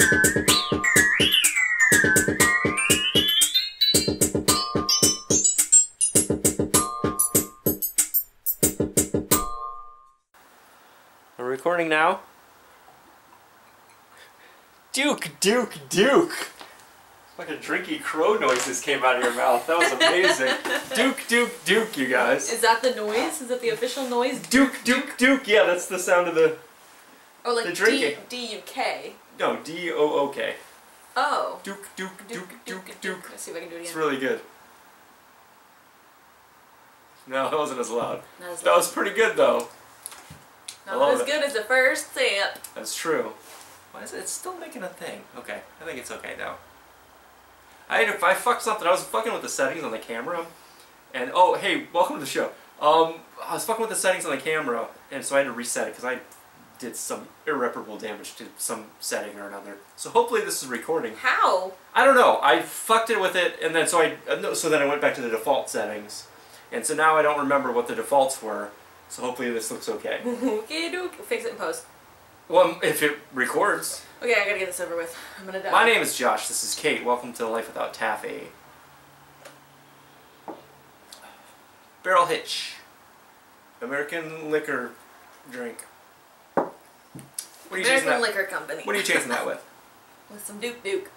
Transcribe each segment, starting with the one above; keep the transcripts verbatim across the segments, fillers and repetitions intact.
We're recording now. Duke, Duke, Duke! Fucking drinky crow noises came out of your mouth. That was amazing. Duke, Duke, Duke, you guys. Is that the noise? Is that the official noise? Duke, Duke, Duke. Yeah, that's the sound of the Or like the drinking. D D U K. No, D O O K. Oh. Duke, Duke, Duke, Duke, Duke. Duke. Let's see if I can do it again. It's really good. No, that wasn't as loud. Not as That loud. was pretty good though. Not as good as the first sip. That's true. Why is it? It's still making a thing. Okay, I think it's okay now. I had, if I fucked something, I was fucking with the settings on the camera, and oh hey, welcome to the show. Um, I was fucking with the settings on the camera, and so I had to reset it because I did some irreparable damage to some setting or another. So hopefully this is recording. How? I don't know. I fucked it with it, and then so I so then I went back to the default settings, and so now I don't remember what the defaults were. So hopefully this looks okay. Okay, do fix it in post. Well, if it records. Okay, I gotta get this over with. I'm gonna die. My name is Josh. This is Kate. Welcome to Life Without Taffy. Barrel Hitch. American liquor drink. What are you chasing American that? Liquor Company. What are you chasing that with? With some Duke Duke.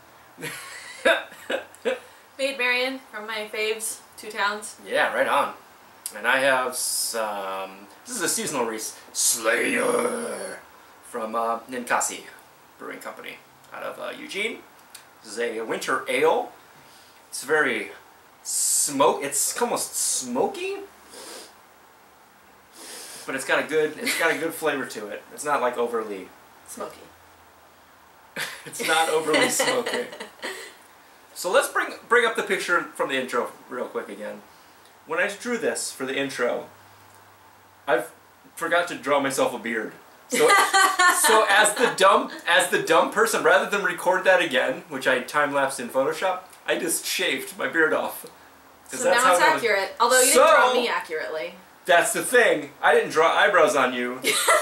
Maid Marian from my faves, two towns. Yeah, right on. And I have some. This is a seasonal Reese Slayer from uh, Ninkasi Brewing Company out of uh, Eugene. This is a winter ale. It's very smoke. It's almost smoky, but it's got a good. It's got a good flavor to it. It's not like overly smoky. It's not overly smoky. So let's bring bring up the picture from the intro real quick again. When I drew this for the intro, I forgot to draw myself a beard. So, so as the dumb as the dumb person, rather than record that again, which I time lapsed in Photoshop, I just shaved my beard off. So that's now it's how accurate. Was... Although you so, didn't draw me accurately. That's the thing. I didn't draw eyebrows on you.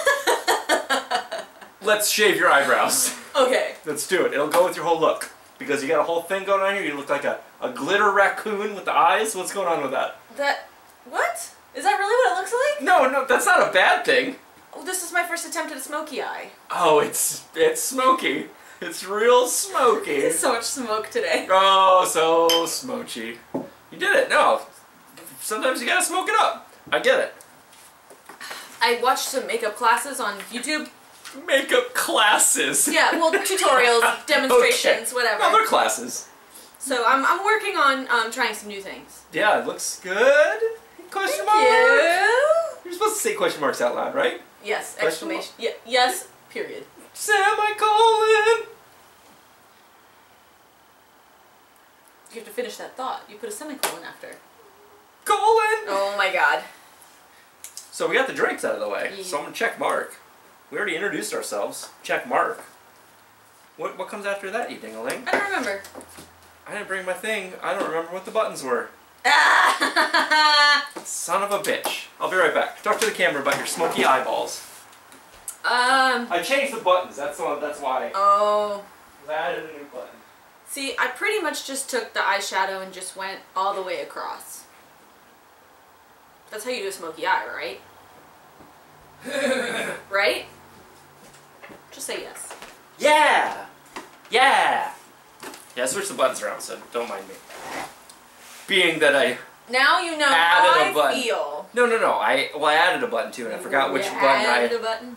Let's shave your eyebrows. Okay. Let's do it. It'll go with your whole look. Because you got a whole thing going on here. You look like a, a glitter raccoon with the eyes. What's going on with that? That... What? Is that really what it looks like? No, no, that's not a bad thing. Oh, this is my first attempt at a smoky eye. Oh, it's it's smoky. It's real smoky. There's so much smoke today. Oh, so smoky. You did it. No. Sometimes you gotta smoke it up. I get it. I watched some makeup classes on YouTube. Makeup classes. Yeah, well, tutorials, demonstrations, okay. whatever. Other classes. So I'm, I'm working on um, trying some new things. Yeah, it looks good. Question Thank mark. you. You're supposed to say question marks out loud, right? Yes, Question exclamation. Yeah, yes, period. Semicolon. You have to finish that thought. You put a semicolon after. Colon. Oh my god. So we got the drinks out of the way. Yeah. So I'm gonna check mark. We already introduced ourselves. Check mark. What what comes after that, you ding-a-ling? I don't remember. I didn't bring my thing. I don't remember what the buttons were. Ah! Son of a bitch. I'll be right back. Talk to the camera about your smoky eyeballs. Um. I changed the buttons. That's all, that's why. Oh. I added a new button. See, I pretty much just took the eyeshadow and just went all the way across. That's how you do a smoky eye, right? Right? Just say yes. Yeah! Yeah! Yeah, I switched the buttons around, so don't mind me. Being that I Now you know added how a I button. feel. No, no, no. I well, I added a button too, and I forgot which You button I. added a button.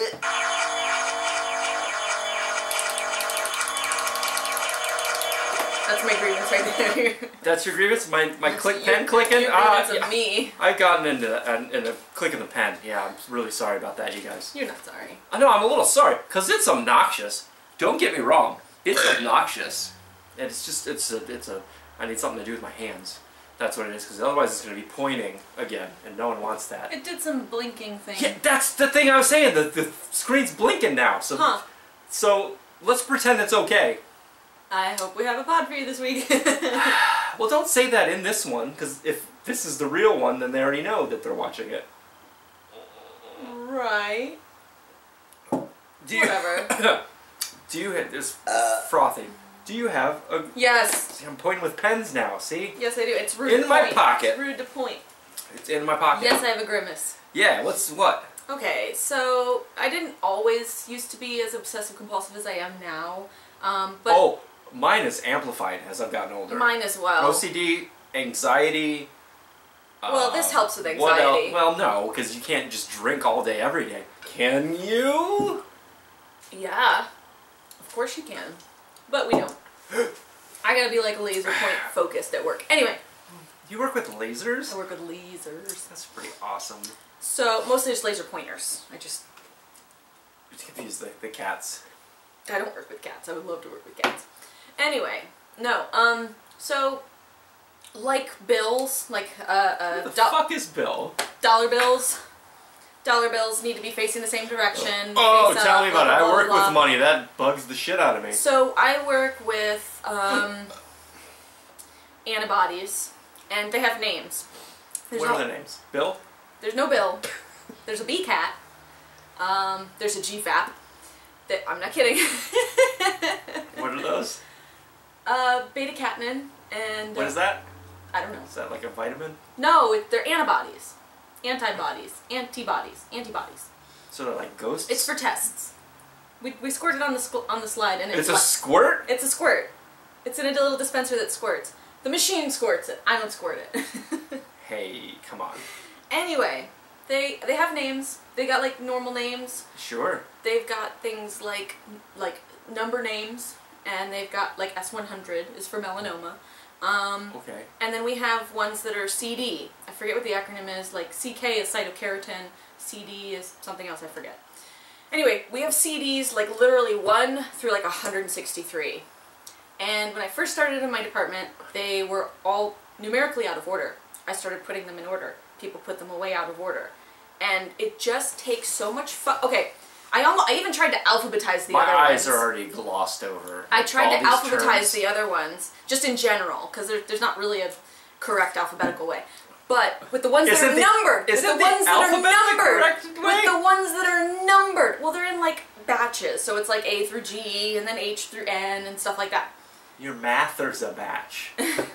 That's my grievance right there. That's your grievance? My my That's click your- pen clicking? Your Ah, grievance yeah. of me. I've gotten into that, and in a click of the pen. Yeah, I'm really sorry about that, you guys. You're not sorry. I know, I'm a little sorry, because it's obnoxious. Don't get me wrong. It's obnoxious. And it's just, it's a, it's a, I need something to do with my hands. That's what it is, because otherwise it's going to be pointing again, and no one wants that. It did some blinking thing. Yeah, that's the thing I was saying. The, the screen's blinking now. So, Huh. so let's pretend it's okay. I hope we have a pod for you this week. Well, don't say that in this one, because if this is the real one, then they already know that they're watching it. Right. Do you, Whatever. Do Do you have this Uh, frothing? Do you have a? Yes. See, I'm pointing with pens now. See? Yes, I do. It's rude In to my point. pocket. It's rude to point. It's in my pocket. Yes, I have a grimace. Yeah. What's what? Okay, so I didn't always used to be as obsessive compulsive as I am now. Um, but Oh, mine is amplified as I've gotten older. mine as well. O C D, anxiety. Well, this uh, helps with what else? anxiety. Well, no, because you can't just drink all day every day. Can you? Yeah, of course you can, but we don't. I gotta be like laser point focused at work. Anyway, You work with lasers? I work with lasers. That's pretty awesome. So mostly just laser pointers. I just You confuse the, the cats. I don't work with cats. I would love to work with cats. Anyway, no. Um. So like bills, like uh, uh What the do fuck is Bill? dollar bills. Dollar bills need to be facing the same direction. Oh, face tell up, me blah, about it. blah, I blah, work blah. with money. That bugs the shit out of me. So I work with um, antibodies, and they have names. There's What no, are the names? Bill? There's no Bill. There's a B cat. Um, there's a G FAP. That, I'm not kidding. What are those? uh, beta catenin and What uh, is that? I don't know. Is that like a vitamin? No, it, they're antibodies, antibodies, antibodies, antibodies. So they're like ghosts? It's for tests. We we squirt it on the squ on the slide, and It's it's a like, squirt? it's a squirt. It's in a little dispenser that squirts. The machine squirts it. I don't squirt it. Hey, come on. Anyway, they they have names. They got like normal names. Sure. They've got things like like number names, and they've got like S one hundred is for melanoma. Um, Okay. and then we have ones that are C D. I forget what the acronym is. Like C K is cytokeratin. C D is something else I forget. Anyway, we have C Ds like literally one through like one hundred sixty-three. And when I first started in my department, they were all numerically out of order. I started putting them in order. People put them away out of order. And it just takes so much fun. Okay, I almost, I even tried to alphabetize the My other eyes ones. are already glossed over. I tried all to these alphabetize terms. the other ones, just in general, because there, there's not really a correct alphabetical way. But with the ones that Isn't are the- numbered, with isn't the the ones that are alphabet the numbered, correct way? with the ones that are numbered, well, they're in like batches, so it's like A through G, and then H through N, and stuff like that. Your mathers a batch.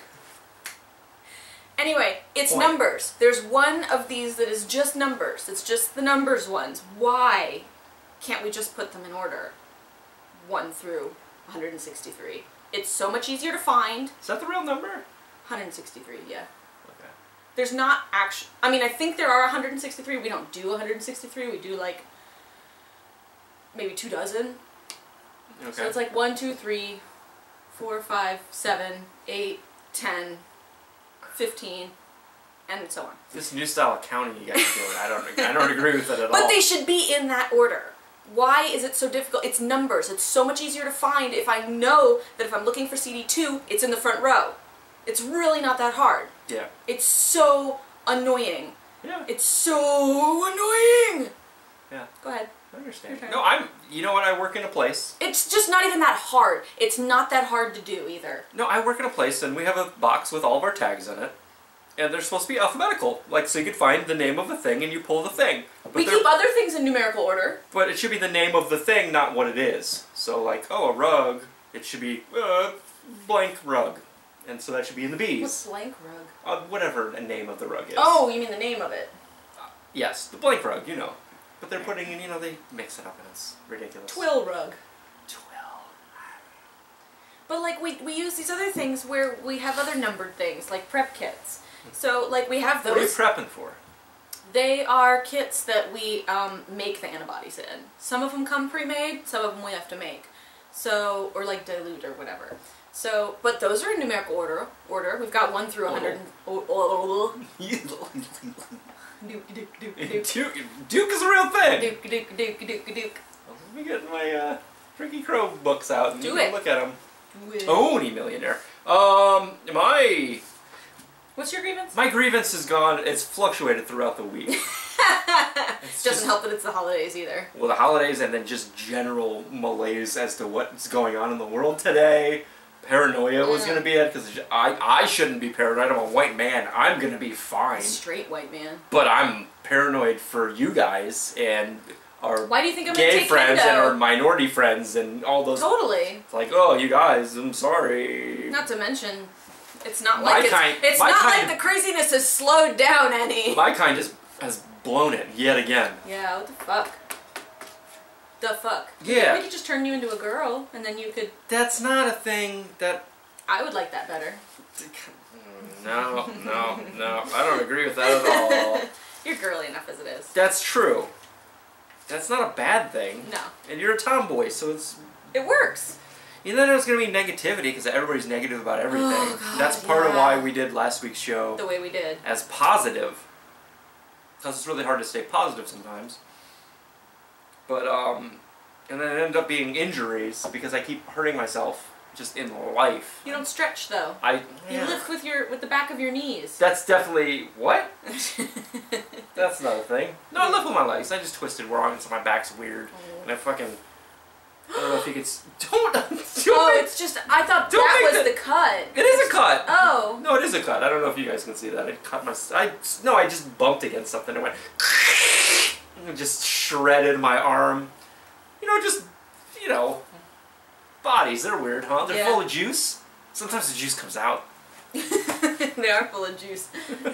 Anyway, it's Point. numbers. There's one of these that is just numbers. It's just the numbers ones. Why can't we just put them in order? one through one hundred sixty-three. It's so much easier to find. Is that the real number? one hundred sixty-three, yeah. Okay. There's not actually, I mean, I think there are one hundred sixty-three. We don't do one hundred sixty-three. We do like maybe two dozen. Okay. So it's like one, two, three, four, five, seven, eight, ten, fifteen, and so on. This new style of counting you guys are doing, I don't, I don't agree with it at all. But they should be in that order. Why is it so difficult? It's numbers. It's so much easier to find if I know that if I'm looking for C D two, it's in the front row. It's really not that hard. Yeah. It's so annoying. Yeah. It's so annoying! Yeah. Go ahead. I understand. Your turn. No, I'm. You know what? I work in a place. It's just not even that hard. It's not that hard to do either. No, I work in a place, and we have a box with all of our tags in it, and they're supposed to be alphabetical, like so you could find the name of the thing and you pull the thing. But We they're- keep other things in numerical order. But it should be the name of the thing, not what it is. So, like, oh, a rug. It should be uh, blank rug, and so that should be in the B's. What's blank rug? Uh, whatever the name of the rug is. Oh, you mean the name of it? Yes, the blank rug. You know. But they're putting in, you know, they mix it up and it's ridiculous. Twill rug. Twill. But like we, we use these other things where we have other numbered things, like prep kits. So like we have What are you those. prepping for? They are kits that we um, make the antibodies in. Some of them come pre-made, some of them we have to make. So, or like dilute or whatever. So, but those are in numerical order. Order. We've got one through a hundred. Oh, oh, oh, Duke, duke, duke, duke. Duke, Duke is a real thing! Duke, duke, duke, duke, duke. Let me get my uh, Tricky Crow books out and Do you can it. look at them. With- Only millionaire. Um, my What's your grievance? my grievance is gone. It's fluctuated throughout the week. It's Doesn't just- help that it's the holidays either. Well, the holidays and then just general malaise as to what's going on in the world today. Paranoia was Mm. going to be it because I, I shouldn't be paranoid. I'm a white man. I'm going to be fine. Straight white man. But I'm paranoid for you guys, and our Why do you think I'm gonna gay take friends kendo? and our minority friends and all those. Totally. It's like, oh, you guys, I'm sorry. Not to mention, it's not My like it's, kind- it's my not kind like the craziness has slowed down any. My kind just has blown it yet again. Yeah, what the fuck? The fuck? Yeah. We could just turn you into a girl, and then you could... That's not a thing that... I would like that better. No, no, no. I don't agree with that at all. You're girly enough as it is. That's true. That's not a bad thing. No. And you're a tomboy, so it's... It works. You know there's going to be negativity, because everybody's negative about everything. Oh, God, That's part yeah. of why we did last week's show... The way we did. ...as positive. Because it's really hard to stay positive sometimes. But, um... And then it ended up being injuries, because I keep hurting myself just in life. You don't stretch, though. I... You Yeah. lift with your with the back of your knees. That's definitely... What? That's not a thing. No, I lift with my legs. I just twisted wrong, so my back's weird. Oh. And I fucking... I don't know if you could... s- Don't... don't Oh, make, it's just... I thought Don't that make was the- the cut. It is a cut! Oh. No, it is a cut. I don't know if you guys can see that. I cut my... I, no, I just bumped against something and went... and just shredded my arm. You know, just... You know... Bodies, they're weird, huh? They're Yeah. full of juice. Sometimes the juice comes out. They are full of juice.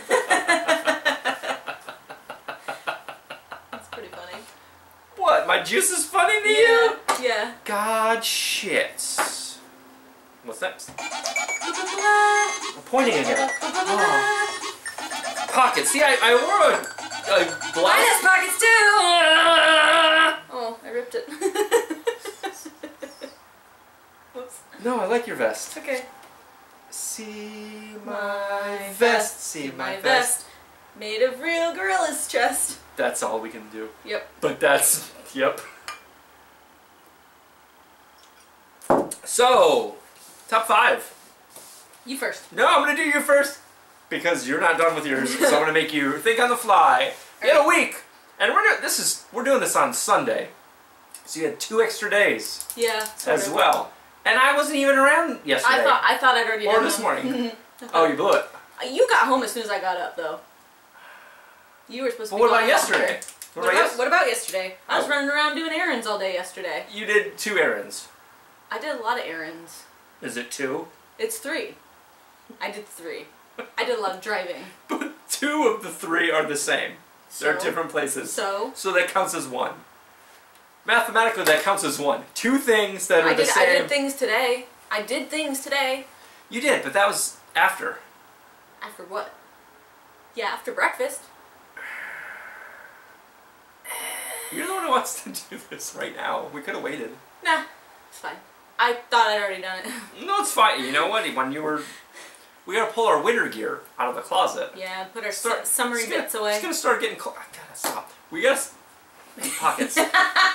That's pretty funny. What? My juice is funny to Yeah. you? Yeah. God shit. What's next? I'm pointing again. Oh. Pockets. See, I, I wore a, a Mine blouse. has pockets too! Oh, I ripped it. Whoops. No, I like your vest. Okay. See my vest. See my vest. Made of real gorilla's chest. That's all we can do. Yep. But that's, yep. So, top five. You first. No, I'm gonna do you first because you're not done with yours. So I'm gonna make you think on the fly. You had a week, and we're doing this is we're doing this on Sunday, so you had two extra days Yeah. Sort as of. well. And I wasn't even around yesterday. I thought I thought I'd already or done this them. morning. Oh, you blew it. You got home as soon as I got up, though. You were supposed to. But be what about gone yesterday? longer. What, What about about, yes- what about yesterday? I was Oh. running around doing errands all day yesterday. You did two errands. I did a lot of errands. Is it two? It's three. I did three. I did a lot of driving. But two of the three are the same. They're So? different places. So? So that counts as one. Mathematically, that counts as one. Two things that are I the did. same. I did things today. I did things today. You did, but that was after. After what? Yeah, after breakfast. You're the one who wants to do this right now. We could have waited. Nah, it's fine. I thought I'd already done it. No, it's fine. You know what? When you were... We gotta pull our winter gear out of the closet. Yeah, put our Start, su summery it's gonna, bits away. It's gonna start getting close. I gotta stop. We gotta... Pockets. The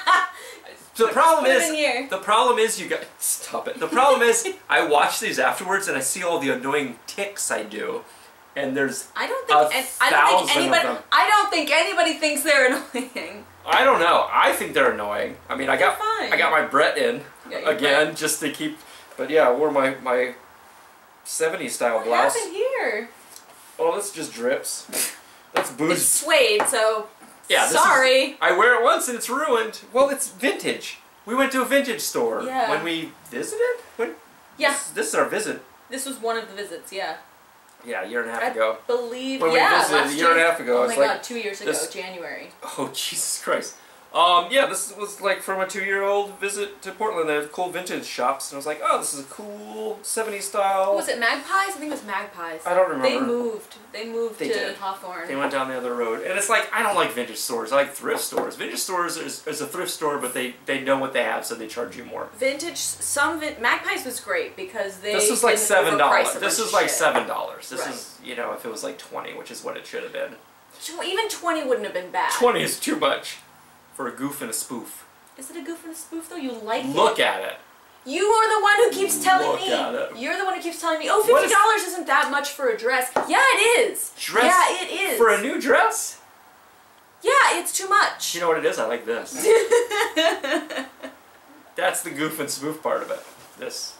problem put it is... in here. The problem is you got... Stop it. The problem is I watch these afterwards and I see all the annoying ticks I do. And there's I don't a think. And I don't think thousand of anybody. them. I don't think anybody thinks they're annoying. I don't know. I think they're annoying. I mean, I got They're fine. I got my Brett in You got your again Brett. just to keep. But yeah, I wore my my seventies style What blouse. happened here? Oh, this just drips. That's It's booze. suede, so. Yeah, this sorry. Is, I wear it once and it's ruined. Well, it's vintage. We went to a vintage store Yeah. when we visited. When Yeah. this, this is our visit. This was one of the visits. Yeah. Yeah, a year and a half I ago. believe. When we yeah, visited last a year and a half ago, Oh it's my like, god, two years ago, this- January. Oh Jesus Christ. Um, yeah, this was like from a two-year-old visit to Portland. They have cool vintage shops, and I was like, oh, this is a cool seventies style. Was it Magpies? I think it was Magpies. I don't remember. They moved. They moved They to did. Hawthorne. They went down the other road, and it's like I don't like vintage stores. I like thrift stores. Vintage stores is, is a thrift store, but they they know what they have, so they charge you more. Vintage. Some vin Magpies was great because they. This was like didn't seven overprice dollars. a This bunch is of like shit. seven dollars. This Right. is you know if it was like twenty, which is what it should have been. Tw- Even twenty wouldn't have been bad. Twenty is too much for a goof and a spoof. Is it a goof and a spoof though? You like it? Look at it. You are the one who keeps telling Look me. at it. You're the one who keeps telling me, oh, What fifty dollars isn't that much for a dress. Yeah, it is. Dress Yeah, it is. for a new dress. Yeah, it's too much. You know what it is? I like this. That's the goof and spoof part of it. This.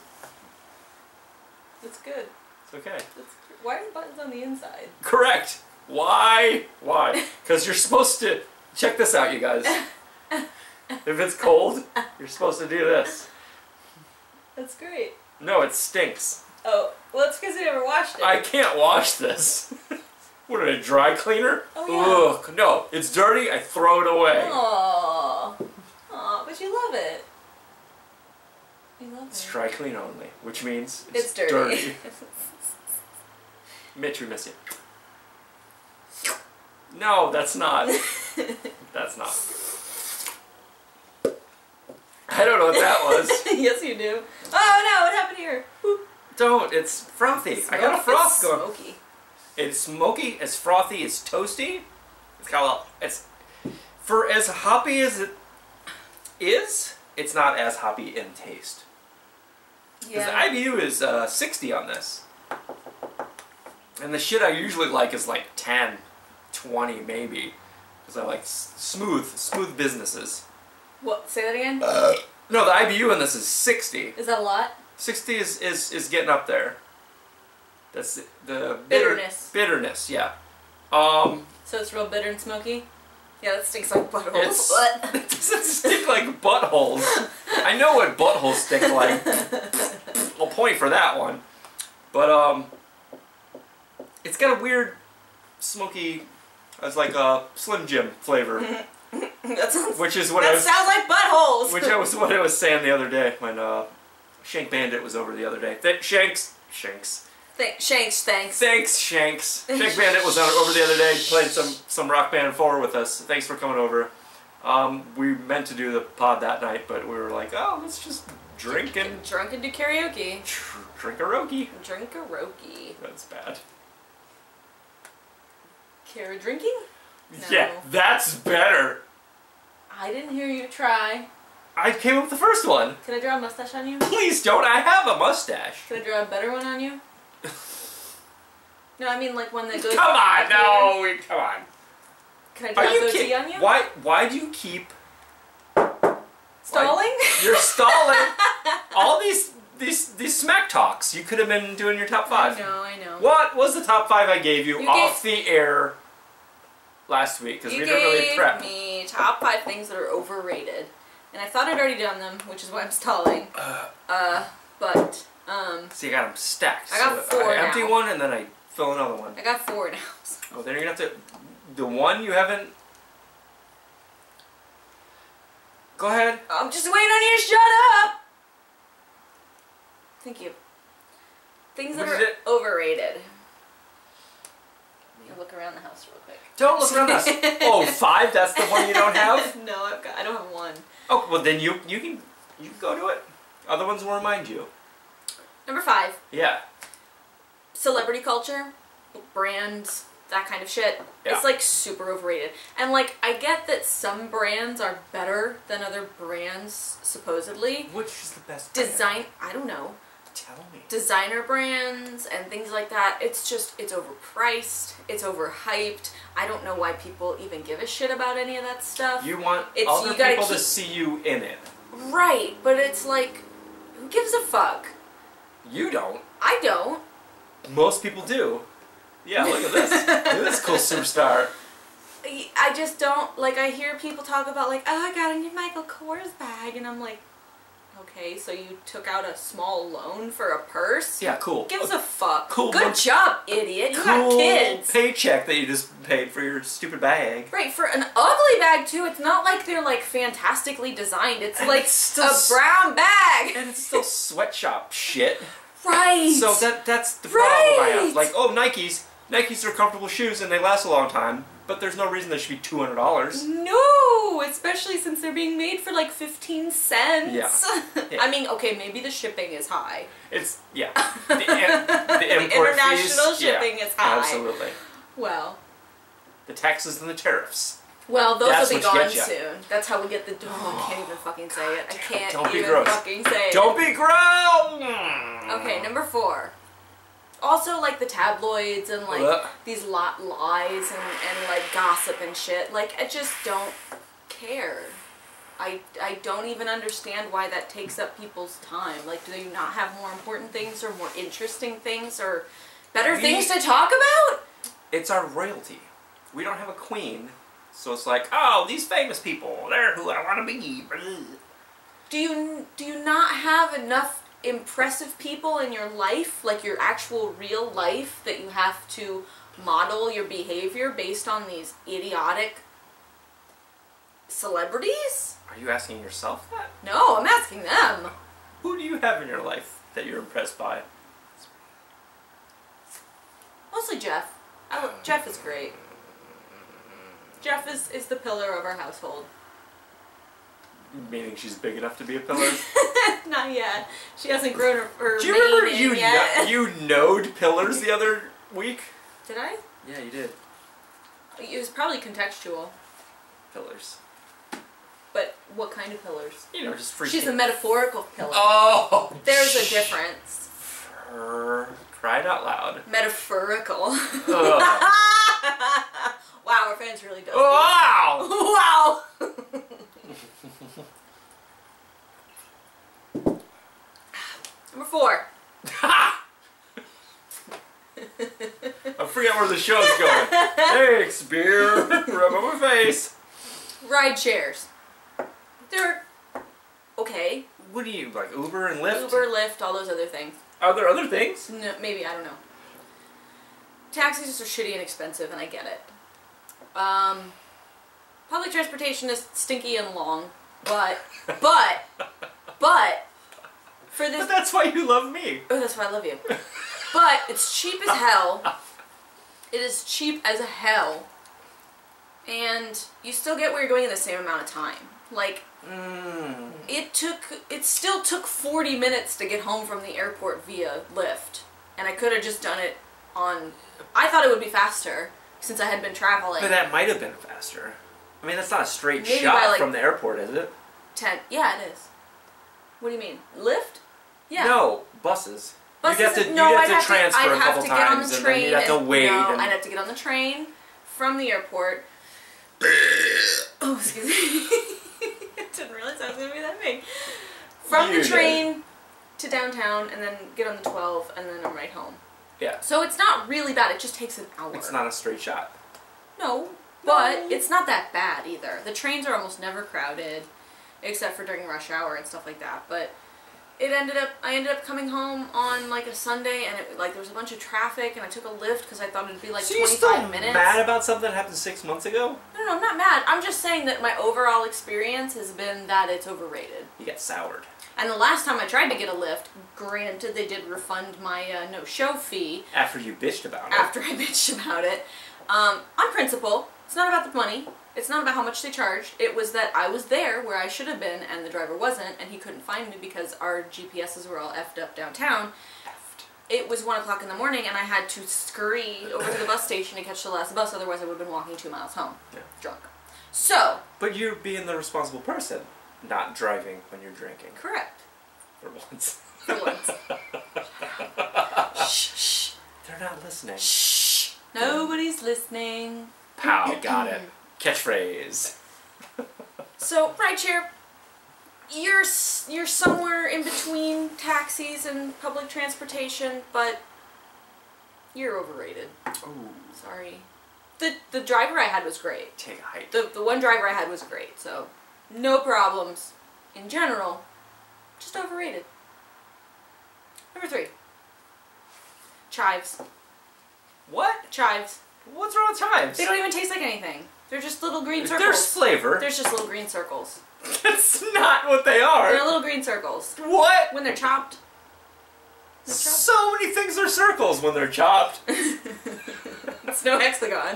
That's good. It's okay. That's, why are the buttons on the inside? Correct. Why? Why? Because you're supposed to... Check this out, you guys. If it's cold, you're supposed to do this. That's great. No, it stinks. Oh, well, it's because you never washed it. I can't wash this. What, a dry cleaner? Oh, yeah. Ugh, no, it's dirty, I throw it away. Aww. Aww, but you love it. You love It's it. dry clean only, which means it's, It's dirty. dirty. Mitch, we miss you. No, that's not. That's not. I don't know what that was. Yes, you do. Oh no, what happened here? Whoop. Don't, it's frothy. Smoke, I got a froth it's going. smoky. It's smoky, it's frothy, it's toasty. It's got a lot, it's, for as hoppy as it is, it's not as hoppy in taste. Because the Yeah. I B U is uh, sixty on this. And the shit I usually like is like ten, twenty maybe. Because I like s smooth, smooth businesses. What? Say that again? Uh, no, the I B U on this is sixty. Is that a lot? sixty is, is, is getting up there. That's the, the bitter, Bitterness. Bitterness, yeah. Um, So it's real bitter and smoky? Yeah, that stinks like buttholes. It's- What? it doesn't stink like buttholes. I know what buttholes stink like. I'll point for that one. But, um, it's got a weird, smoky, it's like a Slim Jim flavor. That sounds, Which is what that I was, sounds like buttholes! which I was what I was saying the other day when, uh, Shank Bandit was over the other day. Th Shanks, Shanks. Th Shanks, thanks. Thanks, Shanks. Shank Bandit was on, over the other day, played some, some Rock Band four with us. Thanks for coming over. Um, we meant to do the pod that night, but we were like, oh, let's just drink and... Drunk and do karaoke. Drink a roki. Drink a roki. That's bad. Kara drinking? No. Yeah, that's better. I didn't hear you try. I came up with the first one. Can I draw a mustache on you? Please don't, I have a mustache. Can I draw a better one on you? No, I mean like one that goes... Come on, no, we, come on. Can I draw Are a you goatee kidding? on you? Why, why do you keep... Stalling? Why, you're stalling. All these, these, these smack talks. You could have been doing your top five. I know, I know. What was the top five I gave you, You off gave- the air last week? Because we You didn't really gave prep. me top five things that are overrated. And I thought I'd already done them, which is why I'm stalling. Uh, Uh, but, um, See, I got them stacked. I got so four I empty now. one and then I fill another one. I got four now. So. Well, then you're gonna have to. The one you haven't. Go ahead. I'm just waiting on you to shut up! Thank you. Things that What are is it? overrated. Let me look around the house real quick. Don't look around us. Oh, five? That's the one you don't have? No, I've got, I don't have one. Oh, well then you you can you can go to it. Other ones will remind you. Number five. Yeah. Celebrity culture, brands, that kind of shit. Yeah. It's like super overrated. And like, I get that some brands are better than other brands, supposedly. Which is the best brand? Design, I don't know. Tell me. Designer brands and things like that. It's just, it's overpriced. It's overhyped. I don't know why people even give a shit about any of that stuff. You want It's- other you gotta people to keep- see you in it. Right, but it's like, who gives a fuck? You don't. I don't. Most people do. Yeah, look at this. Look at this cool superstar. I just don't, like, I hear people talk about, like, oh, I got a new Michael Kors bag, and I'm like, okay, so you took out a small loan for a purse? Yeah, cool. Gives a fuck. Cool Good month- job, idiot. You cool got kids. paycheck that you just paid for your stupid bag. Right, for an ugly bag, too. It's not like they're, like, fantastically designed. It's And like it's still a s- brown bag. And it's still sweatshop shit. Right. So that that's the problem I have. Right. Like, oh, Nikes. Nikes are comfortable shoes and they last a long time, but there's no reason they should be two hundred dollars. No, especially since they're being made for like fifteen cents. Yeah. Yeah. I mean, okay, maybe the shipping is high. It's, yeah. The, im- the import international fees, shipping yeah, is high. Absolutely. Well, The taxes and the tariffs. well, those That's will be what gone gets ya. soon. That's how we get the. Oh, I can't even fucking say it. I damn, can't don't be even gross. fucking say it. Don't be gross! Okay, number four. Also, like the tabloids and like Ugh. these lot lies and, and like gossip and shit. Like, I just don't care. I, I don't even understand why that takes up people's time. Like, do they not have more important things or more interesting things or better We- things to talk about? It's our royalty. We don't have a queen. So it's like, oh, these famous people, they're who I want to be. Do you do you not have enough impressive people in your life, like your actual real life, that you have to model your behavior based on these idiotic celebrities? Are you asking yourself that? No, I'm asking them. Who do you have in your life that you're impressed by? Mostly Jeff. I, Jeff is great. Jeff is, is the pillar of our household. Meaning she's big enough to be a pillar? Not yet. She hasn't grown her, her Do you remember mane you, in yet. no, you knowed pillars the other week? Did I? Yeah, you did. It was probably contextual. Pillars. But what kind of pillars? You know, just freaking... She's a metaphorical pillar. Oh! There's a difference. For cried out loud. Metaphorical. Wow, our fans really does. Wow! Wow! Number four. I forget where the show's going. Thanks, beer. Rub on my face. Ride shares. They're okay. What do you, like Uber and Lyft? Uber, Lyft, all those other things. Are there other things? No, maybe, I don't know. Taxis are shitty and expensive, and I get it. Um, public transportation is stinky and long, but, but, but, for this... But that's why you love me. Oh, that's why I love you. But it's cheap as hell. It is cheap as hell. And you still get where you're going in the same amount of time. Like, mm. it took, it still took forty minutes to get home from the airport via Lyft. And I could have just done it on, I thought it would be faster since I had been traveling. But that might have been faster. I mean, that's not a straight Maybe shot by, like, from the airport, is it? ten, yeah, it is. What do you mean? Lyft? Yeah. No, buses. Buses, you'd have to, no, you'd have I'd to have transfer to, I'd a couple have to get on times, the and then train you'd have to and, wait. No, and... I'd have to get on the train from the airport. Oh, excuse me. I didn't realize I was going to be that big. From You the train did. to downtown, and then get on the twelve, and then I'm right home. Yeah. So it's not really bad. It just takes an hour. It's not a straight shot. No, but it's not that bad either. The trains are almost never crowded, except for during rush hour and stuff like that. But it ended up, I ended up coming home on like a Sunday, and it, like there was a bunch of traffic, and I took a Lyft because I thought it'd be like so you're twenty-five still minutes. mad about something that happened six months ago? No, no, I'm not mad. I'm just saying that my overall experience has been that it's overrated. You got soured. And the last time I tried to get a Lyft, granted they did refund my uh, no-show fee. After you bitched about it. After I bitched about it. Um, on principle, it's not about the money. It's not about how much they charged. It was that I was there where I should have been and the driver wasn't, and he couldn't find me because our G P Ses were all effed up downtown. Effed. It was one o'clock in the morning, and I had to scurry over to the bus station to catch the last bus, otherwise I would have been walking two miles home. Yeah. Drunk. So. But you're being the responsible person, not driving when you're drinking. Correct. For once. For once. Shh, shh. They're not listening. Shh. Nobody's listening. Pow, got it. Catchphrase. So, rideshare, you're, you're somewhere in between taxis and public transportation, but you're overrated. Ooh. Sorry. The, the driver I had was great. Take a hike. The, the one driver I had was great, so no problems. In general, just overrated. Number three. Chives. What? Chives. What's wrong with chives? They don't even taste like anything. They're just little green circles. There's flavor. There's just little green circles. That's not what they are. They're little green circles. What? When they're chopped. They're chopped. So many things are circles when they're chopped. It's no hexagon.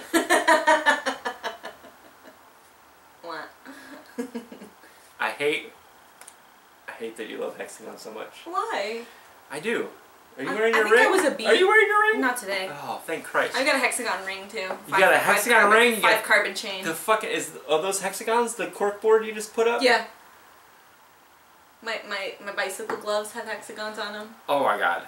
What? I hate... I hate that you love hexagon so much. Why? I do. Are you I- wearing I your think ring? I was a bee. Are you wearing your ring? Not today. Oh, thank Christ. I got a hexagon ring too. You Five, got a five hexagon carbon, ring? You Five got carbon chain. The fucking... Is, are those hexagons the cork board you just put up? Yeah. My, my, my bicycle gloves have hexagons on them. Oh my god.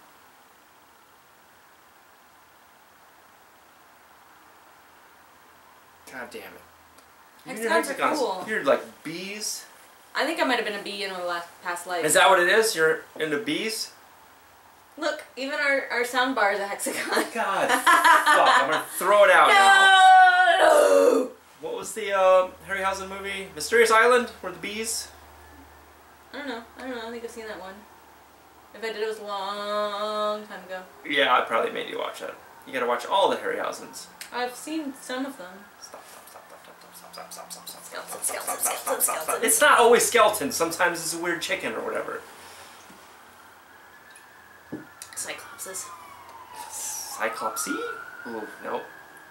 God damn it. You and your Hexagons are cool. You're like bees. I think I might have been a bee in my last past life. Is that what it is? You're into bees? Look, even our, our sound bar is a hexagon. God. Fuck. I'm gonna throw it out now. No! What was the uh, Harryhausen movie? Mysterious Island? Where the bees? I don't know. I don't know. I think I've seen that one. If I did, it was a long time ago. Yeah, I probably made you watch that. You gotta watch all the Harryhausens. I've seen some of them. Stop, stop, stop, stop, stop, stop, stop, stop, stop, Skeleton, stop, skeleton, stop, stop, skeleton, stop, stop. skeleton. It's not always skeletons. Sometimes it's a weird chicken or whatever. Cyclopses. Cyclopsy? Ooh, no.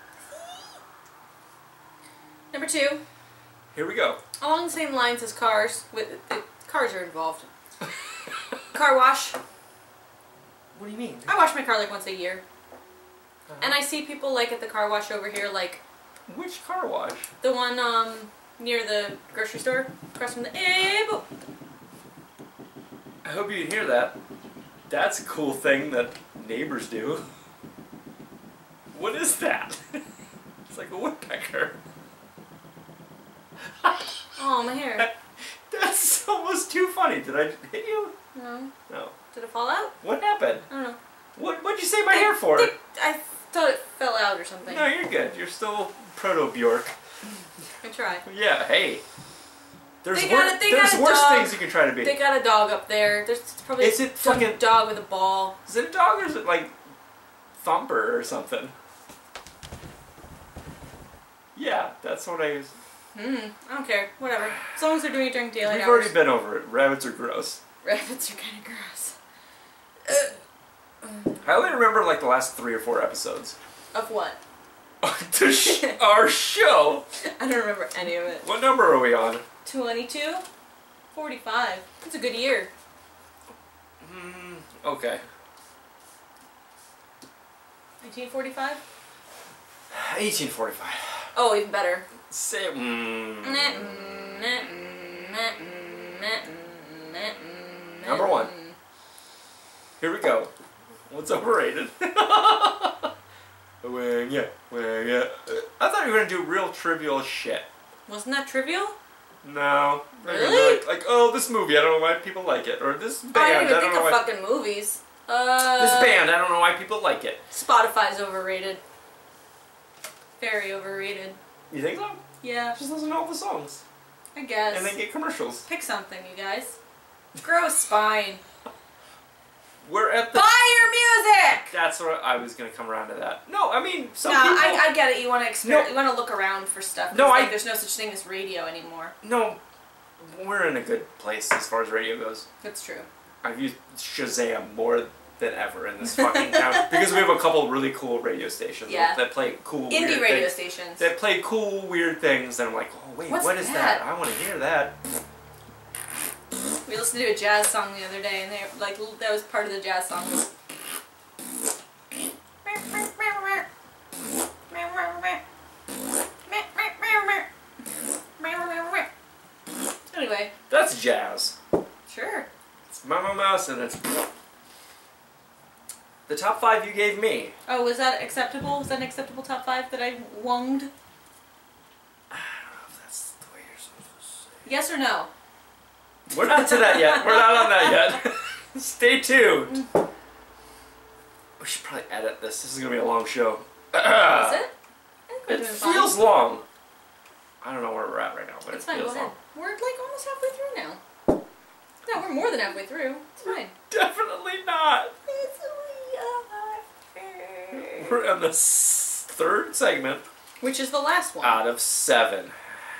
Number two. Here we go. Along the same lines as cars, with uh, cars are involved. Car wash. What do you mean? I wash my car like once a year. Uh-huh. And I see people like at the car wash over here, like Which car wash? the one um near the grocery store, across from the Able. I hope you can hear that. That's a cool thing that neighbors do. What is that? It's like a woodpecker. Oh, my hair. That's almost too funny. Did I hit you? No. No. Did it fall out? What happened? I don't know. What What'd you say my I hair for? think- I thought it fell out or something. No, you're good. You're still proto Bjork. I try. Yeah. Hey. There's They wor got a- they there's got a worse dog. things you can try to be. They got a dog up there. There's probably Is it some fucking- dog with a ball. Is it a dog or is it like Thumper or something? Yeah, that's what I. Hmm. I don't care. Whatever. As long as they're doing it during daylight We've hours. already been over it. Rabbits are gross. Rabbits are kind of gross. I only remember like the last three or four episodes. Of what? To sh our show. I don't remember any of it. What number are we on? twenty-two? forty-five. That's a good year. Mm, okay. nineteen forty-five? eighteen forty-five. Oh, even better. Say. Mm. Number one. Here we go. What's overrated? Wang yeah, wang yeah. I thought you were gonna do real trivial shit. Wasn't that trivial? No. Really? Like, like, oh, this movie, I don't know why people like it. Or this band, Oh, I didn't I even don't think know of why. fucking movies. Uh, This band, I don't know why people like it. Spotify's overrated. Very overrated. You think so? Yeah, Just listen to all the songs. I guess. And then get commercials. Pick something, you guys. Grow a spine. We're at the... Buy your music! That's what I was gonna come around to that. No, I mean, some no, people... I, I get it. You want to exper- No. You want to look around for stuff. No, It's I- like there's no such thing as radio anymore. No, we're in a good place as far as radio goes. That's true. I've used Shazam more than ever in this fucking town because we have a couple really cool radio stations Yeah. that play cool Indie weird radio things. stations. That play cool weird things, and I'm like, oh wait, What's what is that? that? I want to hear that. We listened to a jazz song the other day, and they like that was part of the jazz song. Anyway, That's jazz. sure. It's Mama Mouse, and it's the top five you gave me. Oh, was that acceptable? Was that an acceptable top five that I wunged? I don't know if that's the way you're supposed to say. Yes or no? We're not to that yet. We're not on that yet. Stay tuned. We should probably edit this. This is gonna be a long show. Is it? I think we're It doing fine. feels long. I don't know where we're at right now, but It's it fine, go feels ahead. long. We're like almost halfway through now. No, we're more than halfway through. It's fine. Definitely not. We're on the s third segment Which is the last one. out of seven.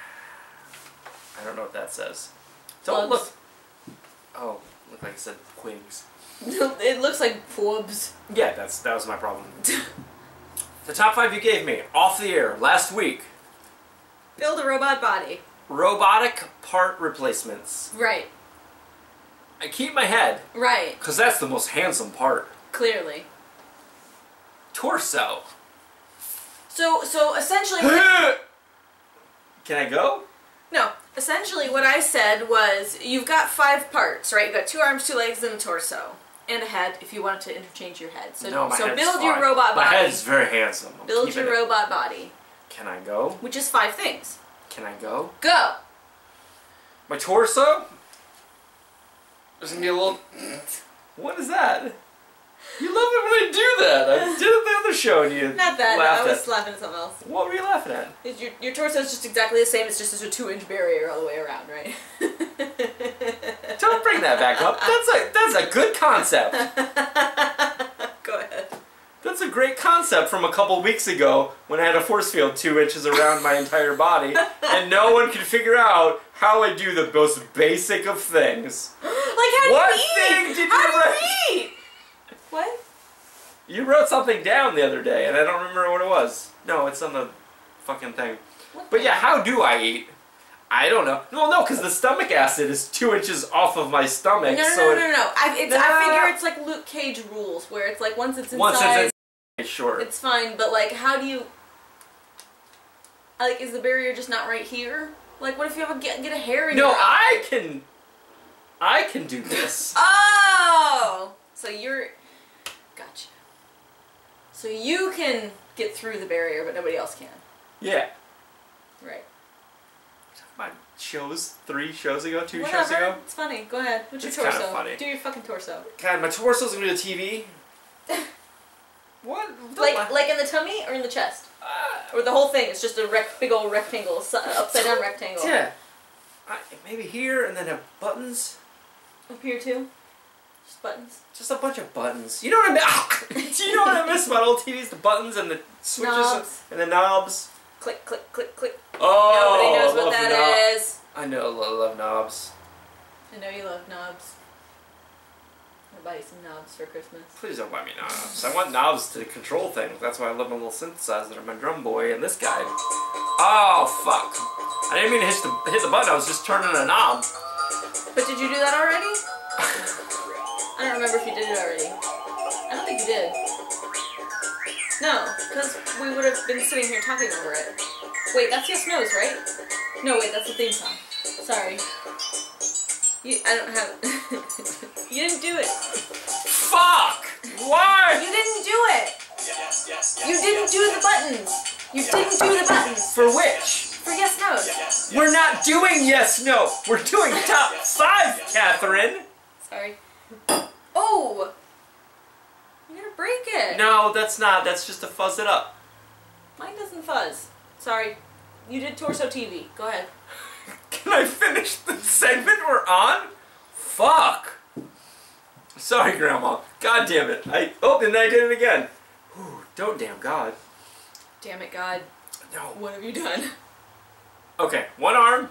I don't know what that says. Don't Plugs. look. Oh, look like it said quigs. It looks like pubs. Yeah, that's that was my problem. The top five you gave me off the air last week. Build a robot body. Robotic part replacements. Right. I keep my head Right. because that's the most handsome part. Clearly. Torso. So, so essentially, what, Can I go? no. Essentially, what I said was, you've got five parts, right? You've got two arms, two legs, and a torso, and a head. If you wanted to interchange your head, so No, my so head's build your fine. robot My body. head's very handsome. I'm Build keeping your it. robot body, Can I go? which is five things. Can I go? Go. My torso? There's gonna be a little. What is that? You love it when I do that. I did it the other show and you Not that, laughed no, I was at. laughing at something else. What were you laughing at? Is your, your torso is just exactly the same, it's just there's a two inch barrier all the way around, right? Don't bring that back up. That's a, that's a good concept. Go ahead. That's a great concept from a couple weeks ago when I had a force field two inches around my entire body and no one could figure out how I do the most basic of things. Like how What do you eat? thing did how you do write? you eat? What? You wrote something down the other day and I don't remember what it was. No, it's on the fucking thing. What But thing? yeah, how do I eat? I don't know. No, no, because the stomach acid is two inches off of my stomach. No, no, so no, it, no, no. no. I, it's, Nah. I figure it's like Luke Cage rules, where it's like once it's inside, Once it's in, sure. it's fine. But like, how do you? Like, is the barrier just not right here? Like, what if you have a get, get a hair in No, your eye? I can. I can do this. Oh, so you're. Gotcha. So you can get through the barrier, but nobody else can. Yeah. Right. My shows three shows ago, two Whatever. shows ago. It's funny. Go ahead. What's It's your kinda torso? funny. Do your fucking torso. God, my torso's gonna be the T V. What? Like, like in the tummy or in the chest? Uh, Or the whole thing? It's just a rec big old rectangle, su- upside down rectangle. yeah. I, maybe here and then have buttons. Up here too? Just buttons? Just a bunch of buttons. You know what I miss? Do you know what I miss about old T Vs? The buttons and the switches Knobs. and the knobs. Click, click, click, click. Oh, Nobody knows I what love that knob- is. I know, I love, love knobs. I know you love knobs. I'll buy you some knobs for Christmas. Please don't buy me knobs. I want knobs to control things. That's why I love my little synthesizer and my drum boy and this guy. Oh, fuck. I didn't mean to hit the, hit the button. I was just turning a knob. But did you do that already? I don't remember if you did it already. I don't think you did. No, because we would have been sitting here talking over it. Wait, that's Yes No's, right? No, wait, that's the theme song. Sorry. You, I don't have... You didn't do it. Fuck! Why? You didn't do it! Yes, yes, yes, You didn't do the buttons! You didn't do the buttons! For which? For Yes No's. yes, We're not doing yes, no. We're doing top five, Catherine. Sorry. Oh! You're gonna break it. No, that's not. That's just to fuzz it up. Mine doesn't fuzz. Sorry. You did Torso T V. Go ahead. Can I finish the segment we're on? Fuck. Sorry, Grandma. God damn it. I oh, and I did it again. Whew, don't damn God. Damn it, God. No. What have you done? Okay, one arm.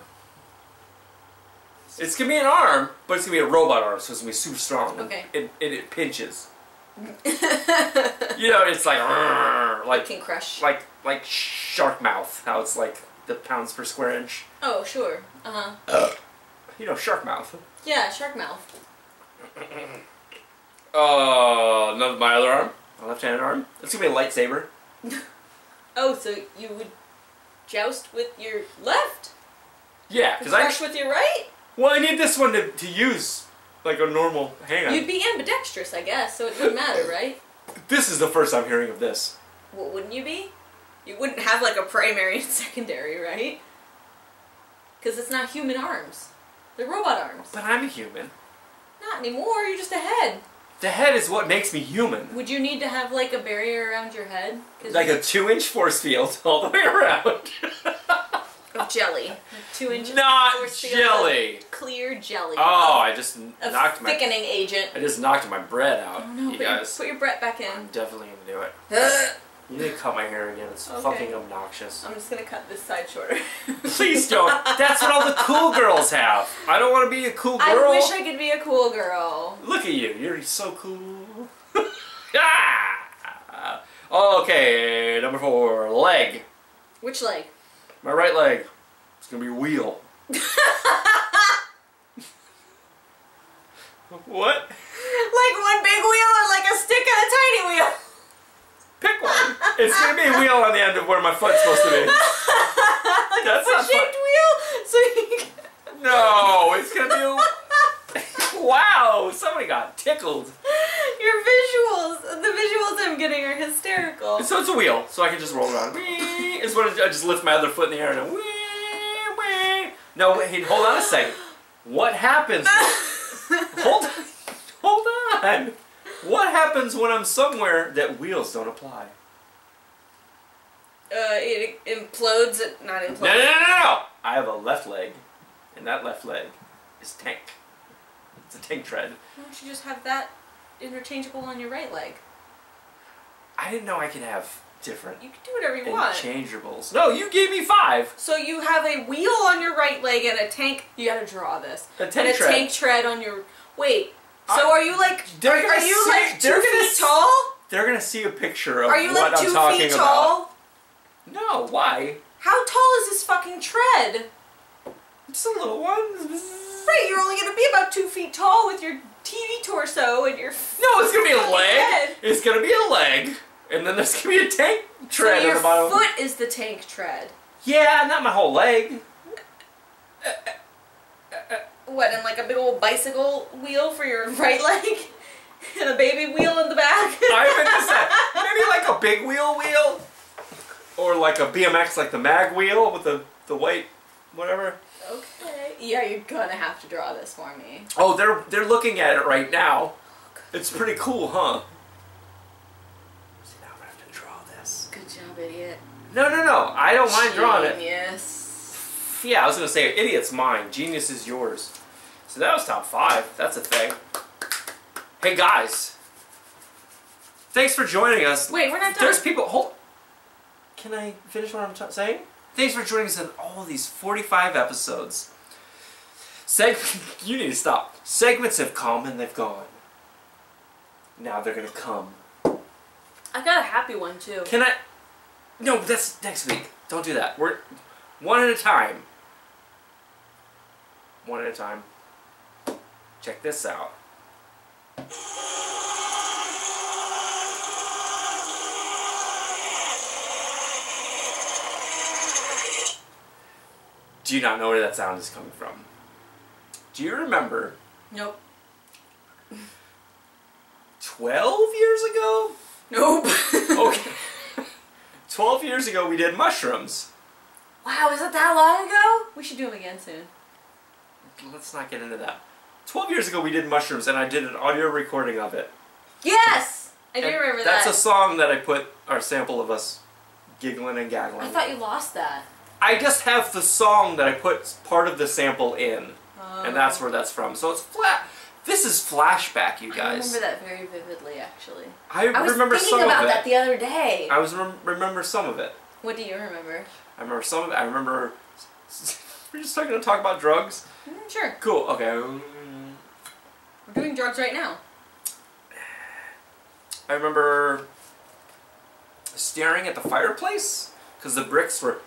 It's gonna be an arm, but it's gonna be a robot arm, so it's gonna be super strong. Okay. It it, it pinches. You know, it's like like Can crush. like like shark mouth. How it's like the pounds per square inch. Oh, sure. Uh-huh. Uh, you know, shark mouth. Yeah, shark mouth. Oh, uh, another my other arm, my left-handed arm. It's gonna be a lightsaber. Oh, so you would joust with your left? Yeah, because I Crush with your right? well, I need this one to to use like a normal hand. You'd be ambidextrous, I guess, so it wouldn't matter, right? This is the first I'm hearing of this. Well, wouldn't you be? You wouldn't have like a primary and secondary, right? Because it's not human arms. They're robot arms. But I'm a human. Not anymore, you're just a head. The head is what makes me human. Would you need to have like a barrier around your head? 'Cause Like a two-inch force field all the way around. of jelly. Like two inches Not force field jelly. of clear jelly. Oh, I just a knocked my. thickening agent. I just knocked my bread out. Oh no, you put your, guys. put your breath back in. I'm definitely gonna do it. You need to cut my hair again. It's Okay. fucking obnoxious. I'm just gonna cut this side shorter. Please don't. That's what all the cool girls have. I don't want to be a cool I girl. wish I could be a cool girl. Look at you. You're so cool. ah! Okay, number four. Leg. Which leg? My right leg. It's gonna be a wheel. What? Like one big wheel or like a stick and a tiny wheel? Pick one. It's gonna be a wheel on the end of where my foot's supposed to be. Like That's a not foot-shaped wheel? So you can... No, it's gonna be a... Wow, somebody got tickled. Your visuals, the visuals I'm getting are hysterical. So it's a wheel, so I can just roll around. Whee! It's when I just lift my other foot in the air and whee, whee. No, wait, hold on a second. What happens? hold, hold on. What happens when I'm somewhere that wheels don't apply? Uh, it implodes. It not implodes. No, no, no, no, no! I have a left leg, and that left leg is tank. It's a tank tread. Why don't you just have that interchangeable on your right leg? I didn't know I could have different You can do whatever you want. interchangeables. No, you gave me five. So you have a wheel on your right leg and a tank. You gotta draw this. A tank and a tread. tank tread on your. Wait. I, So are you like? Are, They're gonna are you see, like they're two gonna feet s- tall? They're gonna see a picture of Are you what like I'm two talking feet about. tall? No, why? How tall is this fucking tread? Just a little one. Right, you're only gonna be about two feet tall with your T V torso and your. No, it's gonna be a fucking leg. head. It's gonna be a leg, and then there's gonna be a tank tread So your at the bottom. foot is the tank tread. Yeah, not my whole leg. What, and like a big old bicycle wheel for your right leg? And a baby wheel in the back? I meant to say, maybe like a big wheel wheel, or like a B M X, like the mag wheel with the the white, whatever. Okay. Yeah, you're gonna have to draw this for me. Oh, they're they're looking at it right now. It's pretty cool, huh? So now I'm gonna have to draw this. Good job, idiot. No, no, no. I don't mind drawing it. Genius. Yeah, I was gonna say, idiot's mine. Genius is yours. So that was top five. That's a thing. Hey guys, thanks for joining us. Wait, we're not done. There's people. Hold. Can I finish what I'm t saying? Thanks for joining us in all these forty-five episodes. Seg you need to stop. Segments have come and they've gone. Now they're gonna come. I got a happy one too. Can I? No, that's next week. Don't do that. We're one at a time. One at a time. Check this out. Do you not know where that sound is coming from? Do you remember Nope. twelve years ago? Nope. Okay. twelve years ago we did mushrooms. Wow, is it that long ago? We should do them again soon. Let's not get into that. twelve years ago we did mushrooms and I did an audio recording of it. Yes! I do And remember that's that. a song that I put our sample of us giggling and gaggling. I thought you lost that. I just have the song that I put part of the sample in. Oh. And that's where that's from. So it's flat. This is Flashback, you I guys. remember that very vividly, actually. I, I was remember thinking some about of it. that the other day. I was rem remember some of it. What do you remember? I remember some of it. I remember. We're just talking to talk about drugs. Mm, sure. Cool. Okay. We're doing drugs right now. I remember staring at the fireplace because the bricks were.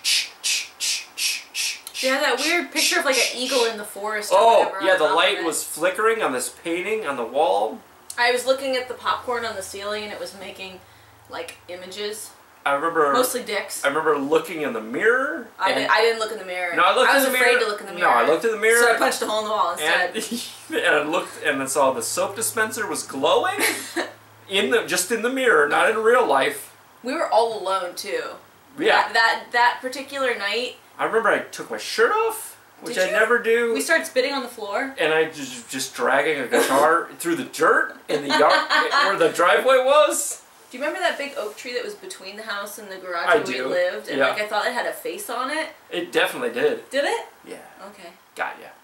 Yeah, that weird picture of like an eagle in the forest. Or Oh, whatever yeah, on the top light of it. was flickering on this painting on the wall. I was looking at the popcorn on the ceiling and it was making like images. I remember. Mostly dicks. I remember looking in the mirror. I, did, I didn't look in the mirror. No, I looked I was in the afraid mirror. to look in the mirror. No, I looked in the mirror. So I punched a hole in the wall instead. And, and I looked and I saw the soap dispenser was glowing in the just in the mirror, not in real life. We were all alone too. Yeah. That that, that particular night. I remember I took my shirt off, which Did I you? never do. We started spitting on the floor. And I just just dragging a guitar through the dirt in the yard where the driveway was. Do you remember that big oak tree that was between the house and the garage I where do. we lived? And Yeah. like I thought it had a face on it. It definitely did. Did it? Yeah. Okay. Got ya.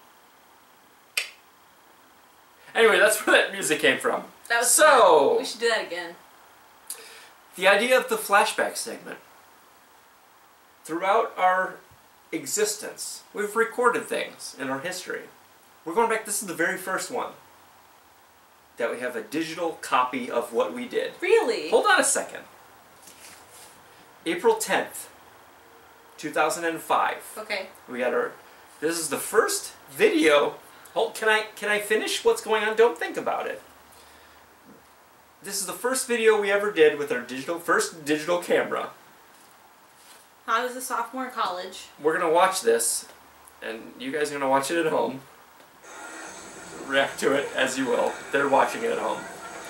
Anyway, that's where that music came from. That was so. fun. We should do that again. The idea of the flashback segment. Throughout our existence, we've recorded things in our history. We're going back, this is the very first one that we have a digital copy of what we did. Really? Hold on a second. April tenth, two thousand five. Okay. We got our, this is the first video. Hold, can I, can I finish what's going on? Don't think about it. This is the first video we ever did with our digital, first digital camera. I was a sophomore in college. We're gonna watch this, and you guys are gonna watch it at home. React to it as you will. They're watching it at home.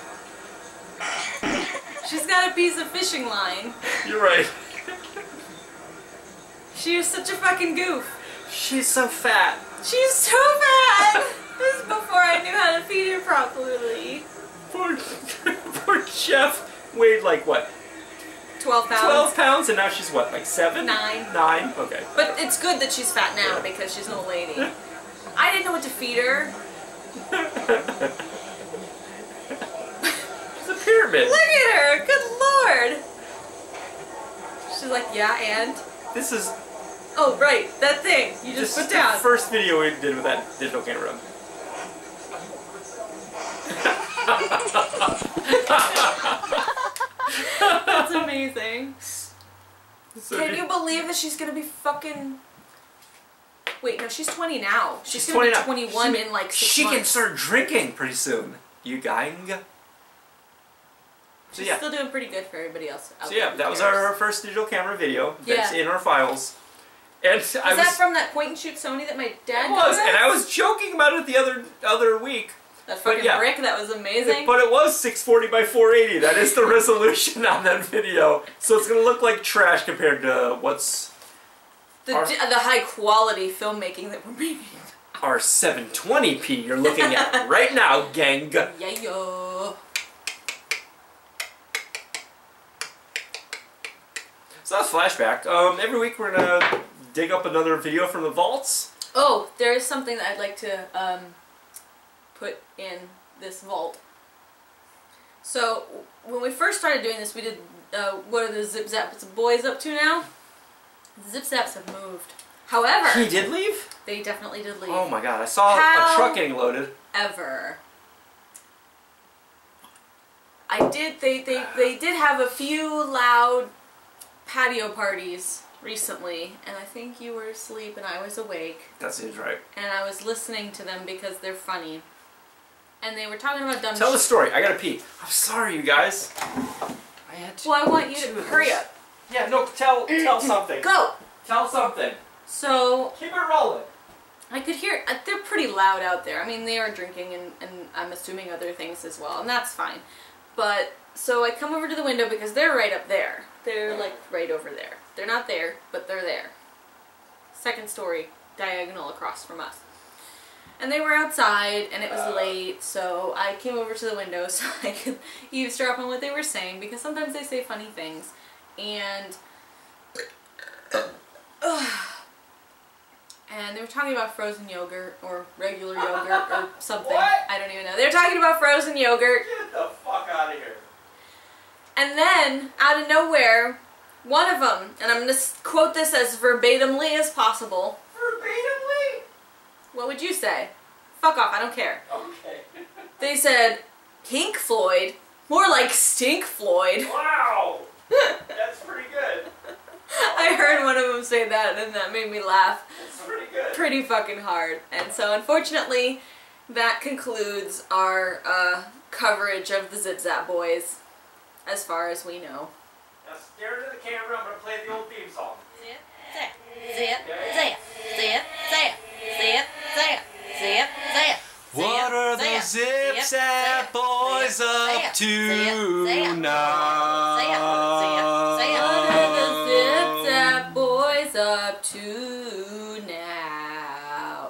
She's got a piece of fishing line. You're right. She was such a fucking goof. She's so fat. She's so bad! This is before I knew how to feed her properly. Poor Poor, poor Jeff weighed like what? twelve pounds. twelve pounds, and now she's what, like seven? Nine. Nine? Okay. But it's good that she's fat now because she's an old lady. I didn't know what to feed her. She's a pyramid. Look at her! Good lord! She's like, yeah, and? This is... Oh, right, that thing you just this put down. The first video we did with that digital camera. That's amazing. So Can you believe that she's gonna be fucking... Wait, no, she's twenty now. She's, she's gonna twenty be twenty-one in like six She months. can start drinking pretty soon. You gang? So She's yeah. still doing pretty good for everybody else out So there yeah, who that was cares. our first digital camera video. That's Yeah. in our files. And Was I was that from that point and shoot Sony that my dad It was, got and us? I was joking about it the other other week. That fucking yeah. brick, that was amazing. But it was six forty by four eighty. That is the resolution on that video. So it's gonna look like trash compared to what's the, our, the high quality filmmaking that we're making. our seven twenty p you're looking at right now, gang. Yeah, yo. So that's Flashback. Um, every week we're gonna dig up another video from the vaults. Oh, there is something that I'd like to um, put in this vault. So, when we first started doing this, we did, uh, what are the Zip Zaps boys up to now? The Zip Zaps have moved. However, He did leave? they definitely did leave. Oh my god, I saw How a truck getting loaded. Ever. I did, they, they, they did have a few loud patio parties recently, and I think you were asleep and I was awake. That seems right. And I was listening to them because they're funny. And they were talking about dumb Tell the shit. story. I gotta pee. I'm sorry, you guys. I had to. Well, I want you to hurry up. Yeah, no, tell tell something. Go! Tell something. So, Keep it rolling. I could hear, uh, they're pretty loud out there. I mean, they are drinking and, and I'm assuming other things as well, and that's fine. But, so I come over to the window because they're right up there. They're like right over there. They're not there, but they're there. Second story, diagonal across from us. And they were outside, and it was late, so I came over to the window so I could eavesdrop on what they were saying, because sometimes they say funny things. And... and they were talking about frozen yogurt, or regular yogurt, or something. What? I don't even know. They were talking about frozen yogurt. Get the fuck out of here. And then, out of nowhere, one of them, and I'm going to quote this as verbatimly as possible. Verbatimly? What would you say? Fuck off, I don't care. Okay. They said, Pink Floyd, more like Stink Floyd. Wow. That's pretty good. I heard one of them say that, and that made me laugh That's pretty good. pretty fucking hard. And so, unfortunately, that concludes our uh, coverage of the Zip Zap Boys, as far as we know. Now stare into the camera, I'm going to play the old theme song. Zip, zap, zip, zap, zip, zap, zip, zap, zip, zap. What are the Zip Zap boys up to now? What are the Zip Zap boys up to now?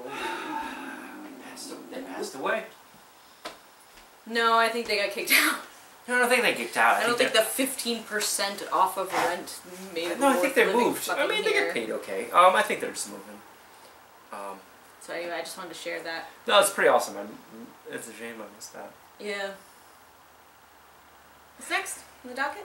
They passed away. No, I think they got kicked out. No, I don't think they kicked out. I don't think they're- the fifteen percent off of rent made it No, I worth think they living moved. I fucking mean, they here. get paid okay. Um, I think they're just moving. Um, So anyway, I just wanted to share that. no, it's pretty awesome. I'm, it's a shame I missed that. Yeah. What's next on the docket?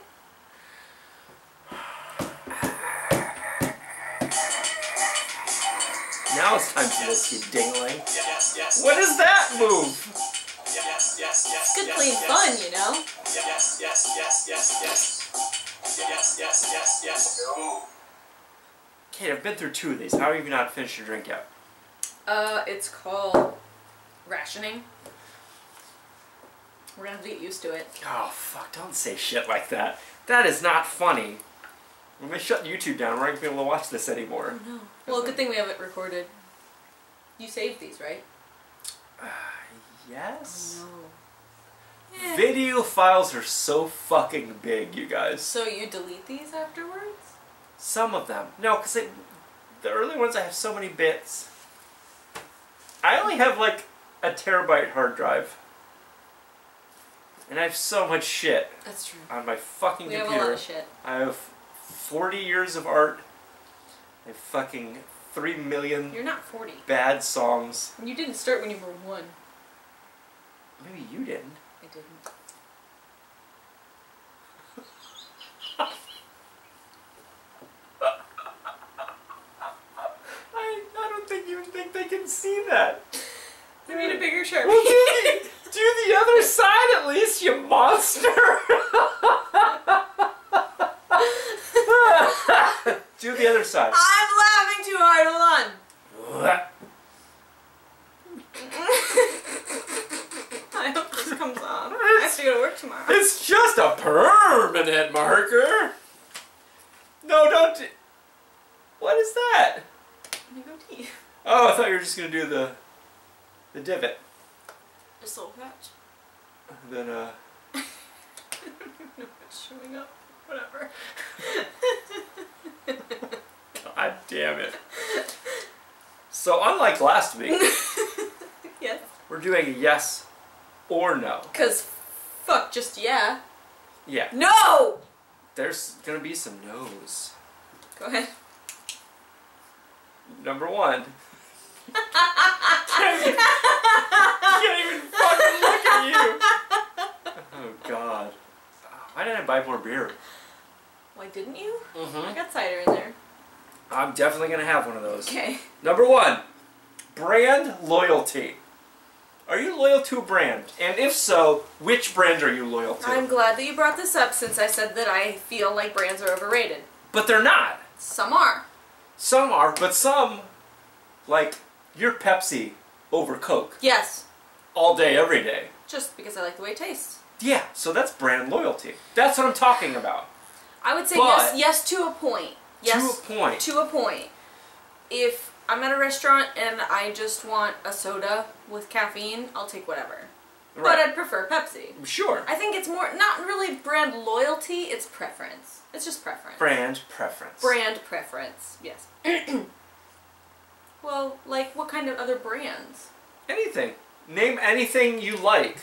Now it's time for this keep dingling. Yes, yes, What is that move? yes, yes, yes. Good, clean fun, you know? Yes, yes, yes, yes, yes. Yes, yes, yes, yes. No. Kate, I've been through two of these. How have you not finished your drink yet? Uh, it's called rationing. We're gonna have to get used to it. Oh, fuck, don't say shit like that. That is not funny. When they shut YouTube down, we're not going to be able to watch this anymore. Oh no. Well, good thing we have it recorded. You saved these, right? Uh, yes? Oh, no. Eh. Video files are so fucking big, you guys. So you delete these afterwards? Some of them. No, because the early ones I have so many bits. I only have like a terabyte hard drive. And I have so much shit. That's true. On my fucking we computer. We have a lot of shit. I have forty years of art. I have fucking three million... You're not forty. ...bad songs. You didn't start when you were one. Maybe you didn't. I didn't. I, I don't think you think they can see that. They made a bigger Sharpie. Well, do, the, do the other side at least, you monster! Do the other side. I'm laughing too hard, hold on. I hope this comes off. I have to go to work tomorrow. It's just a permanent marker. No, don't do... What is that? My goatee. Oh, I thought you were just going to do the the divot. A soul patch. And then, uh... I don't know if it's showing up. Whatever. God damn it. So, unlike last week... Yes. We're doing a yes or no. Because, fuck, just yeah. Yeah. No! There's gonna be some no's. Go ahead. Number one. can't, even, can't even fucking look at you. Oh, God. Why didn't I buy more beer? Why didn't you? Mm-hmm. I got cider in there. I'm definitely gonna have one of those. Okay. Number one. Brand loyalty. Are you loyal to a brand? And if so, which brand are you loyal to? I'm glad that you brought this up since I said that I feel like brands are overrated. But they're not. Some are. Some are, but some, like, you're Pepsi over Coke. Yes. All day, every day. Just because I like the way it tastes. Yeah, so that's brand loyalty. That's what I'm talking about. I would say But yes, yes to a point. Yes, to a point. To a point. If I'm at a restaurant and I just want a soda with caffeine, I'll take whatever. Right. But I'd prefer Pepsi. Sure. I think it's more, not really brand loyalty, it's preference. It's just preference. Brand preference. Brand preference, yes. Well, like, what kind of other brands? Anything. Name anything you like.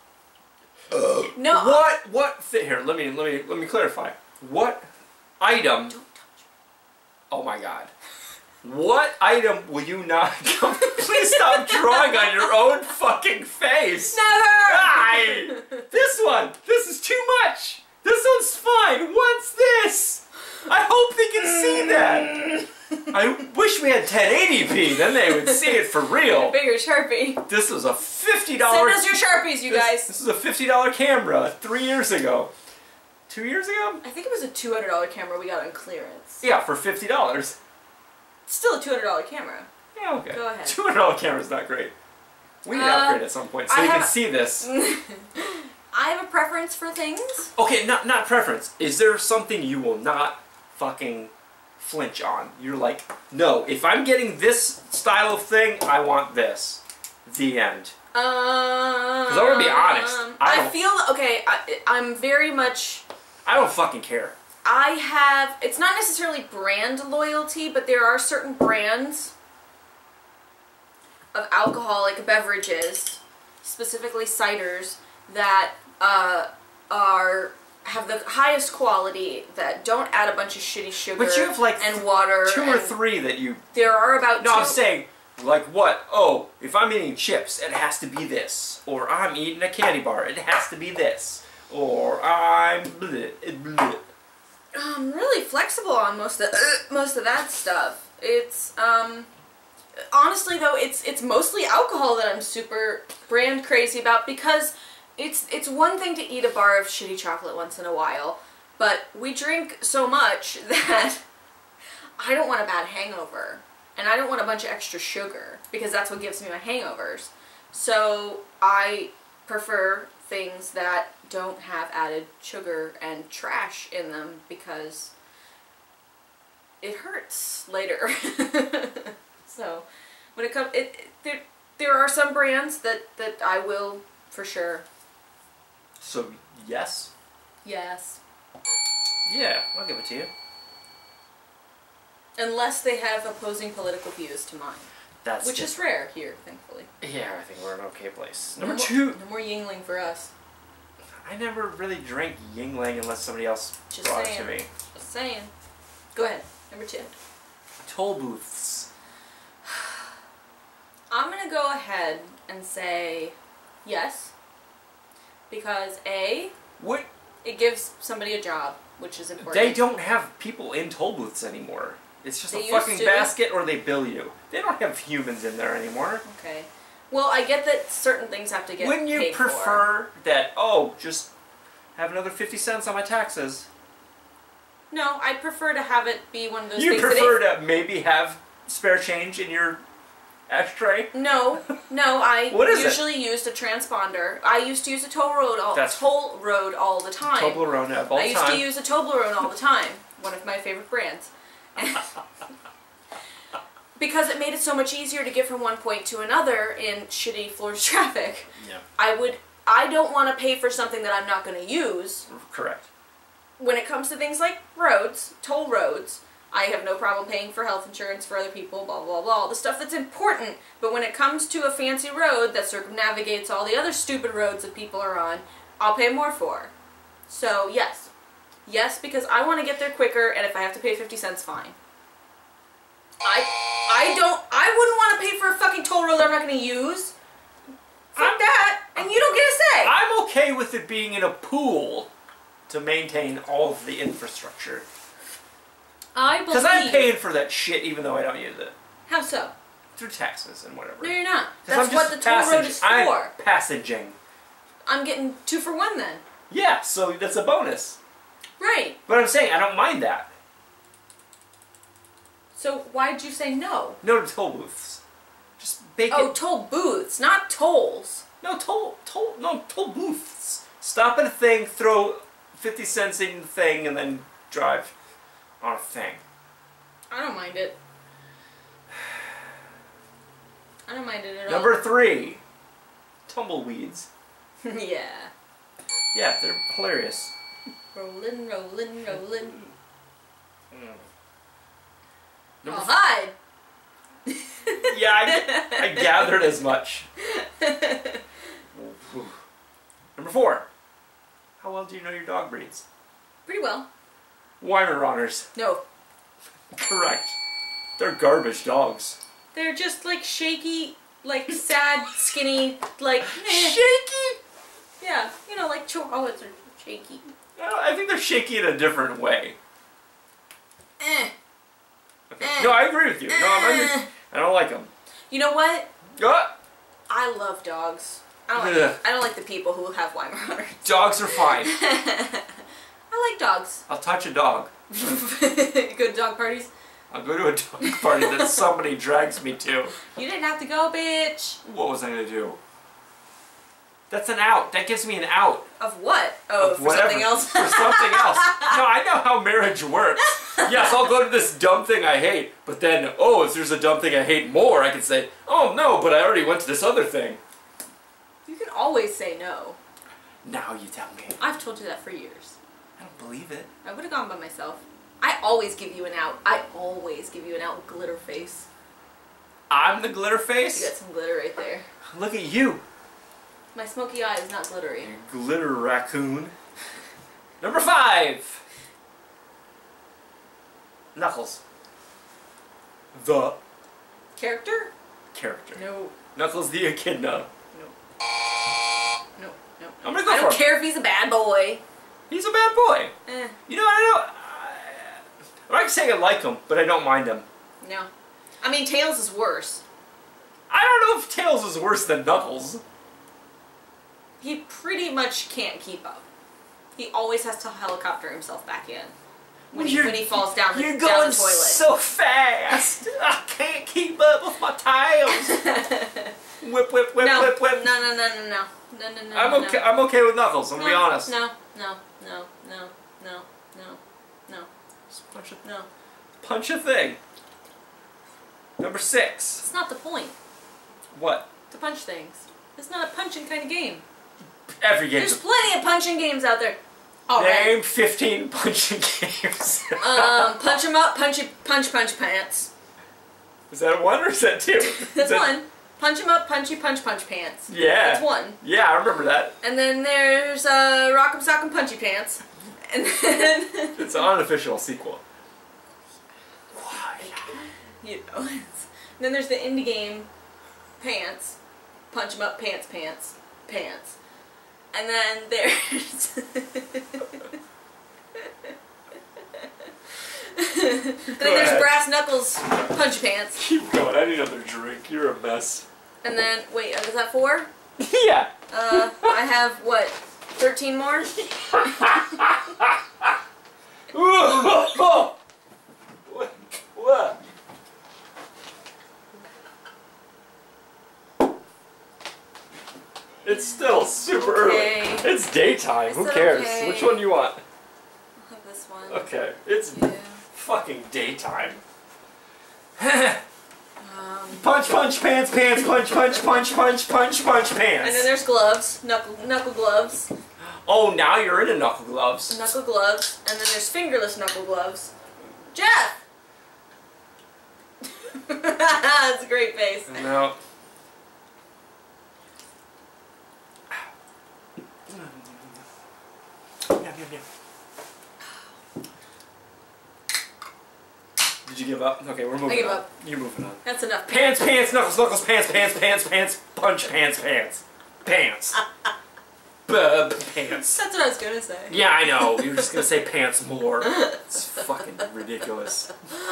No. What, what, th here, let me, let me, let me clarify. What item... Don't touch me. Oh my God. What item will you not... Please stop drawing on your own fucking face. Never! Aye. This one. This is too much. This one's fine. What's this? I hope they can see that. I wish we had ten eighty p. Then they would see it for real. A bigger Sharpie. This was a fifty dollar... Send us your Sharpies, you this, guys. This was a fifty dollar camera three years ago. Two years ago? I think it was a two hundred dollar camera we got on clearance. Yeah, for fifty dollars. Still a two hundred dollar camera. Yeah, okay. Go ahead. two hundred dollar camera's not great. We need to Uh, upgrade at some point so I you have- can see this. I have a preference for things. Okay, not not preference. Is there something you will not fucking flinch on? You're like, no, if I'm getting this style of thing, I want this. The end. Um, Because I'm gonna be honest. I, I don't, feel, okay, I, I'm very much... I don't fucking care. I have, it's not necessarily brand loyalty, but there are certain brands of alcoholic beverages, specifically ciders, that uh, are have the highest quality, that don't add a bunch of shitty sugar But you have like and water. two or and three that you... There are about No, two. I'm saying, like what? Oh, if I'm eating chips, it has to be this. Or I'm eating a candy bar, it has to be this. Or I'm... Bleh, bleh. I'm really flexible on most of most of that stuff. It's um honestly though, it's it's mostly alcohol that I'm super brand crazy about, because it's it's one thing to eat a bar of shitty chocolate once in a while, but we drink so much that I don't want a bad hangover, and I don't want a bunch of extra sugar, because that's what gives me my hangovers. So I prefer things that don't have added sugar and trash in them, because it hurts later. So when it comes, it, it there there are some brands that that I will for sure. So, yes? Yes. Yeah, I'll give it to you. Unless they have opposing political views to mine. That's Which just, is rare here, thankfully. Yeah, I think we're in an okay place. No Number more, two... No more Yingling for us. I never really drank Yingling unless somebody else Just brought saying. it to me. Just saying. Go ahead. Number two. Toll booths. I'm going to go ahead and say yes. Because A, What? it gives somebody a job, which is important. They don't have people in toll booths anymore. It's just They a used fucking to. basket or they bill you. They don't have humans in there anymore. Okay. Well, I get that certain things have to get Wouldn't you paid prefer for. that, oh, just have another fifty cents on my taxes? No, I'd prefer to have it be one of those You things prefer that to maybe have spare change in your ashtray? if, No, no, I What is it? usually used a transponder. I used to use a toll road all, That's- toll road all the time. Toblerone all the I used time. to use a Toblerone all the time. One of my favorite brands. Because it made it so much easier to get from one point to another in shitty Florida traffic. Yeah. I would. I don't want to pay for something that I'm not going to use. Correct. When it comes to things like roads, toll roads, I have no problem paying for health insurance for other people, blah, blah, blah, all the stuff that's important. But when it comes to a fancy road that circumnavigates all the other stupid roads that people are on, I'll pay more for. So, yes. Yes, because I want to get there quicker, and if I have to pay fifty cents, fine. I I don't, I wouldn't want to pay for a fucking toll road that I'm not going to use. Fuck I'm- that, and you don't get a say. I'm okay with it being in a pool to maintain all of the infrastructure. I believe... Because I'm paying for that shit even though I don't use it. How so? Through taxes and whatever. No, you're not. 'Cause That's I'm what just the toll road passage- is for. I'm passaging. I'm getting two for one then. Yeah, so that's a bonus. Right. But I'm saying I don't mind that. So why'd you say no? No to toll booths. Just bake Oh, it. toll booths, not tolls. No, toll, toll, no, toll booths. Stop at a thing, throw fifty cents in the thing, and then drive on a thing. I don't mind it. I don't mind it at Number three, tumbleweeds. all. Yeah. Yeah, they're hilarious. Rolling, rolling, rolling. Mm. I'll Number hide. Yeah, I, I gathered as much. Number four. How well do you know your dog breeds? Pretty well. Weimaraners. No. Correct. They're garbage dogs. They're just like shaky, like sad, skinny, like... eh. Shaky? Yeah, you know, like chihuahuas are shaky. I think they're shaky in a different way. Eh. Okay. Eh. No, I agree with you. No, I'm Eh. under, I don't like them. You know what? Ah, I love dogs. I don't Ugh. like, I don't like the people who have Weimaraners. dogs are fine. I like dogs. I'll touch a dog. You go to dog parties? I'll go to a dog party that somebody drags me to. You didn't have to go, bitch. What was I going to do? That's an out. That gives me an out. Of what? Oh, Of for whatever. something else? For something else. No, I know how marriage works. Yes, I'll go to this dumb thing I hate, but then, oh, if there's a dumb thing I hate more, I can say, oh, no, but I already went to this other thing. You can always say no. Now you tell me. I've told you that for years. I don't believe it. I would have gone by myself. I always give you an out. I always give you an out, glitter face. I'm the glitter You face? got some glitter right there. Look at you. My smoky eye is not glittery. You glitter raccoon. Number five. Knuckles. The Character? character. No. Knuckles the echidna. No. No. No. I'm gonna go I for don't him. care if he's a bad boy. He's a bad boy. Eh. You know, I don't... I, I'm not saying I like him, but I don't mind him. No. I mean, Tails is worse. I don't know if Tails is worse than Knuckles. He pretty much can't keep up. He always has to helicopter himself back in. When he, You're- when he falls down the, You're down going the toilet. so fast. I can't keep up with my tails. Whip, whip, whip, no. whip, whip. No, no, no, no, no. No, no, no, I'm no. okay. I'm okay with Knuckles. I'm no, gonna be honest. No, no, no, no, no, no, no, Just punch a, no. punch a thing. Number six. It's not the point What? to punch things. It's not a punching kind of game. Every game's There's plenty of punching games out there. Already. Name fifteen punching games. um, punch 'em up, punch it, punch, punch pants. Is that one or is that two? Is That's that, one. Punch 'em up, punchy, punch, punch pants. Yeah. That's one. Yeah, I remember that. And then there's uh, Rock'em Sock'em Punchy Pants. And then... It's an unofficial sequel. You know. And then there's the indie game Pants. Punch 'em up, pants, pants, pants. And then there's... and then there's ahead. Brass Knuckles Punchy Pants. Keep going. I need another drink. You're a mess. And then, wait, is that four? Yeah. Uh, I have, what, thirteen more? What? What? It's still super Okay. early. It's daytime. I Who said cares? okay. Which one do you want? I'll have this one. Okay. It's Yeah. fucking daytime. Um, Punch, punch, pants, pants, punch, punch, punch, punch, punch, punch, and then pants. there's gloves, knuckle, knuckle gloves, Oh, now you're into knuckle gloves. knuckle gloves, and then there's fingerless knuckle gloves. Jeff! That's a great face. No. Did you give up? Okay, we're moving I give on. up. You're moving on. That's enough. Pants, pants, knuckles, knuckles, pants, pants, pants, pants, punch, pants, pants. Pants. Bub, pants. That's what I was gonna say. Yeah, I know. You were just gonna say pants more. It's fucking ridiculous.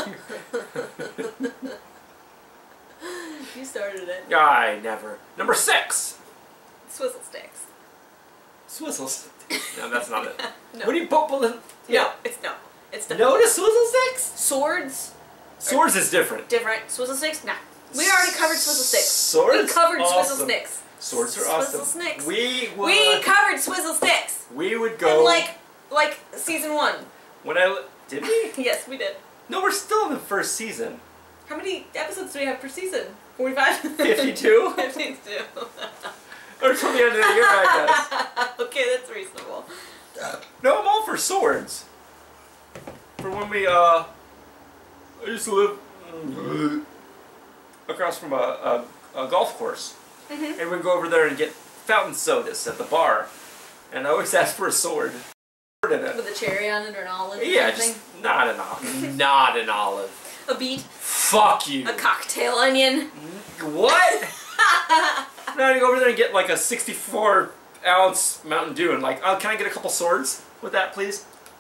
You started it. I never. Number six. Swizzle sticks. Swizzle sticks. No, that's not it. No. What do you put? No, it's no. It's the No to swizzle sticks? swords. Swords is different. Different. Swizzle sticks? Nah. We already covered swizzle sticks. Swords? We covered awesome. swizzle sticks. Swords are Swizzle awesome. sticks. We would. We covered swizzle sticks. We would go. In like, like season one. When I li- did we? Yes, we did. No, we're still in the first season. How many episodes do we have per season? Forty-five. Fifty-two. Fifty-two. Or till the end of the year, I guess. Okay, that's reasonable. No, I'm all for swords. For when we, uh, I used to live mm, across from a, a, a golf course. Mm-hmm. And we'd go over there and get fountain sodas at the bar. And I always asked for a sword. In it. With a cherry on it or an olive or Yeah, something. just not an olive. Not an olive. A beet. Fuck you. A cocktail onion. What? No, you go over there and get like a sixty-four ounce Mountain Dew and like, oh, can I get a couple swords with that, please?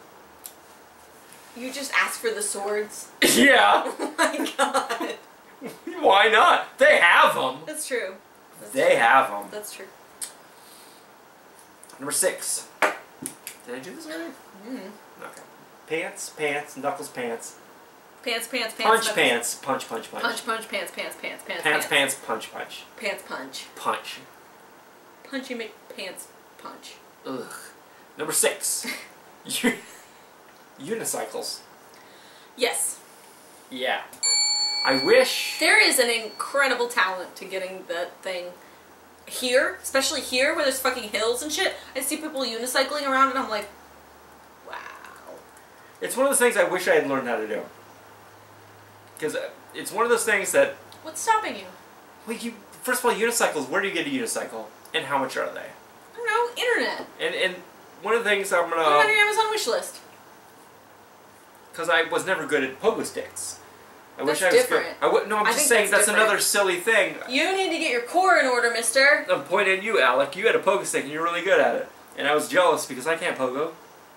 You just asked for the swords. Yeah. Oh my god. Why not? They have them. That's true. That's They true. have them. That's true. Number six. Did I do this already? Mm-hmm. Okay. Pants, pants, knuckles, pants. Pants, pants, pants. Punch, knuckles. pants, punch, punch, punch. Punch, punch, pants, pants, pants, pants, Pants, pants, punch, punch. Pants, punch. Punch. Punchy make pants punch. Ugh. Number six. U- Unicycles. Yes. Yeah. I wish. There is an incredible talent to getting that thing here, especially here where there's fucking hills and shit. I see people unicycling around and I'm like, wow. It's one of those things I wish I had learned how to do. Because it's one of those things that, What's stopping you? well, you, first of all, unicycles, where do you get a unicycle? And how much are they? I don't know, internet. And and one of the things I'm Put it on gonna, your Amazon wish list. because I was never good at pogo sticks. I That's wish I was different. good. I w- no, I'm I just think saying that's that's, different. another silly thing. You need to get your core in order, mister. I'm pointing at you, Alec. You had a pogo stick and you're really good at it. And I was jealous because I can't pogo.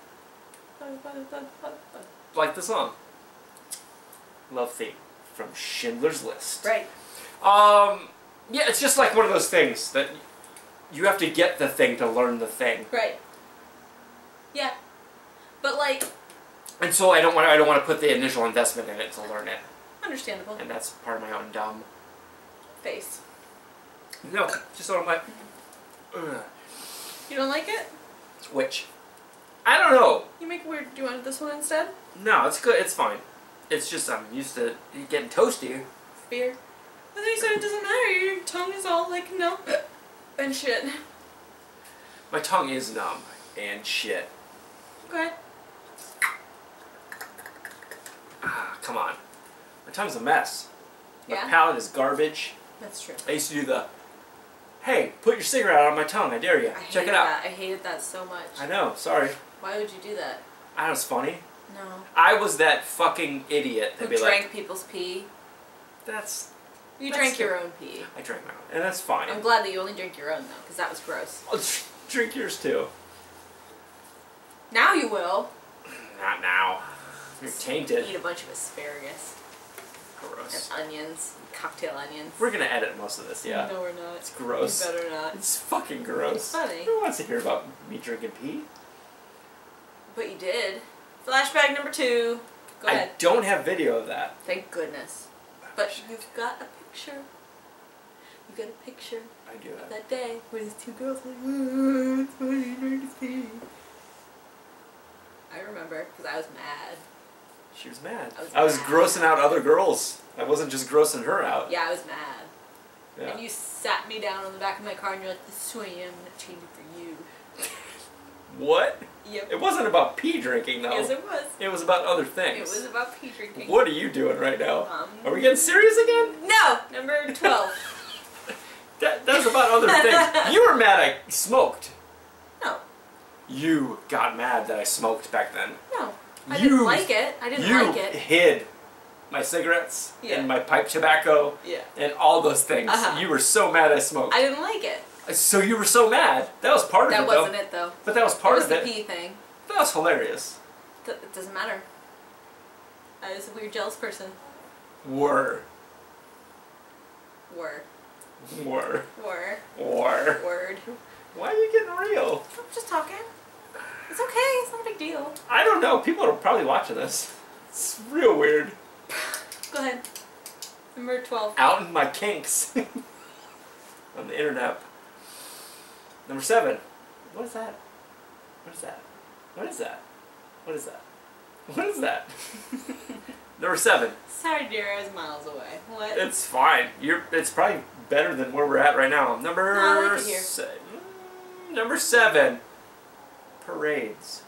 Like the song. Love Theme from Schindler's List. Right. Um, yeah, it's just like one of those things that you have to get the thing to learn the thing. Right. Yeah. But like, And so I don't want I don't want to put the initial investment in it to learn it. understandable. And that's part of my own dumb. Face. No, just so I'm like, ugh. You don't like it? Which? I don't know. You make it weird. Do you want this one instead? No, it's good. It's fine. It's just I'm used to it getting toasty. Beer. But then you said it doesn't matter. Your tongue is all like numb and shit. My tongue is numb and shit. Okay. Ah, come on. My tongue's a mess. My Yeah? palate is garbage. That's true. I used to do the, hey, put your cigarette out on my tongue, I dare you. I Check hated it out. That. I hated that so much. I know, sorry. Why would you do that? I know, it's funny. No. I was that fucking idiot. Who That'd be drank like, people's pee? that's... You that's drank true. your own pee. I drank my own, and that's fine. I'm glad that you only drink your own, though, because that was gross. I'll drink yours too. Now you will. Not now. You're tainted. Eat a bunch of asparagus. Gross. And onions. Cocktail onions. We're gonna edit most of this, yeah. No, we're not. It's gross. You better not. It's fucking gross. It's funny. Who wants to hear about me drinking pee? But you did. Flashback number two. Go I ahead. don't have video of that. Thank goodness. But you've got a picture. You got a picture I do of have. that day where these two girls were like, oh, it's funny, drink this pee. I remember, because I was mad. She was mad. I was I was mad. grossing out other girls. I wasn't just grossing her out. Yeah, I was mad. Yeah. And you sat me down on the back of my car and you're like, this is who I am, I'm gonna change it for you. What? Yep. It wasn't about pee drinking though. Yes, it was. It was about other It things. was about pee drinking. What are you doing right now? Um, Are we getting serious again? No! Number twelve. That, that's about other things. You were mad I smoked. No. You got mad that I smoked back then. No. I You- didn't like it. I didn't you like it. hid my cigarettes Yeah. and my pipe tobacco Yeah. and all those things. Uh-huh. You were so mad I smoked. I didn't like it. So you were so mad. That was part of That it, wasn't though. it, though. But that was It part was of the it. pee thing. That was hilarious. Th- It doesn't matter. I was a weird, jealous person. Were. Were. Were. Were. Were. Word. Why are you getting real? I'm just talking. It's okay. It's not a big deal. I don't know. People are probably watching this. It's real weird. Go ahead. Number twelve. Out in my kinks. On the internet. Number seven. What is that? What is that? What is that? What is that? What is that? Number seven. Sorry, dear. I was miles away. What? It's fine. You're. It's probably better than where we're at right now. Number. No, I like it here. Se- mm, number seven. Parades.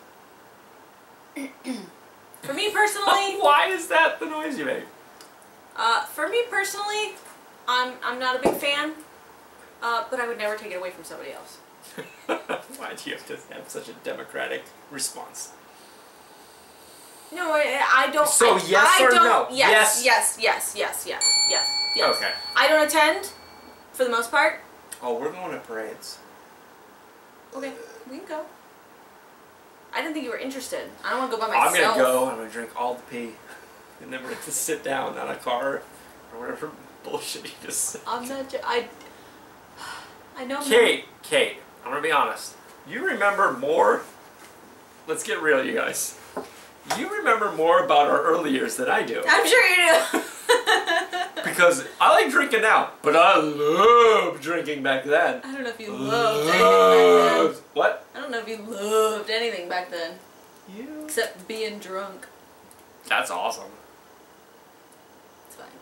For me personally, Why is that the noise you make? uh, for me personally, I'm I'm not a big fan. Uh, but I would never take it away from somebody else. Why do you have to have such a democratic response? No, I, I don't. So I, yes I or don't, no? Yes, Yes. yes, yes, yes, yes, yes, yes. Okay. I don't attend, for the most part. Oh, we're going to parades. Okay, we can go. I didn't think you were interested. I don't want to go by I'm myself. gonna go. I'm gonna drink all the pee, and then we're gonna sit down on a car or whatever bullshit you just said. I'm not. Ju- I. I know. Kate, Kate, I'm gonna be honest. You remember more? Let's get real, you guys. You remember more about our early years than I do. I'm sure you do. Because I like drinking now, but I loved drinking back then. I don't know if you loved anything back then. Loved. What? I don't know if you loved anything back then. You. Except being drunk. That's awesome. It's fine.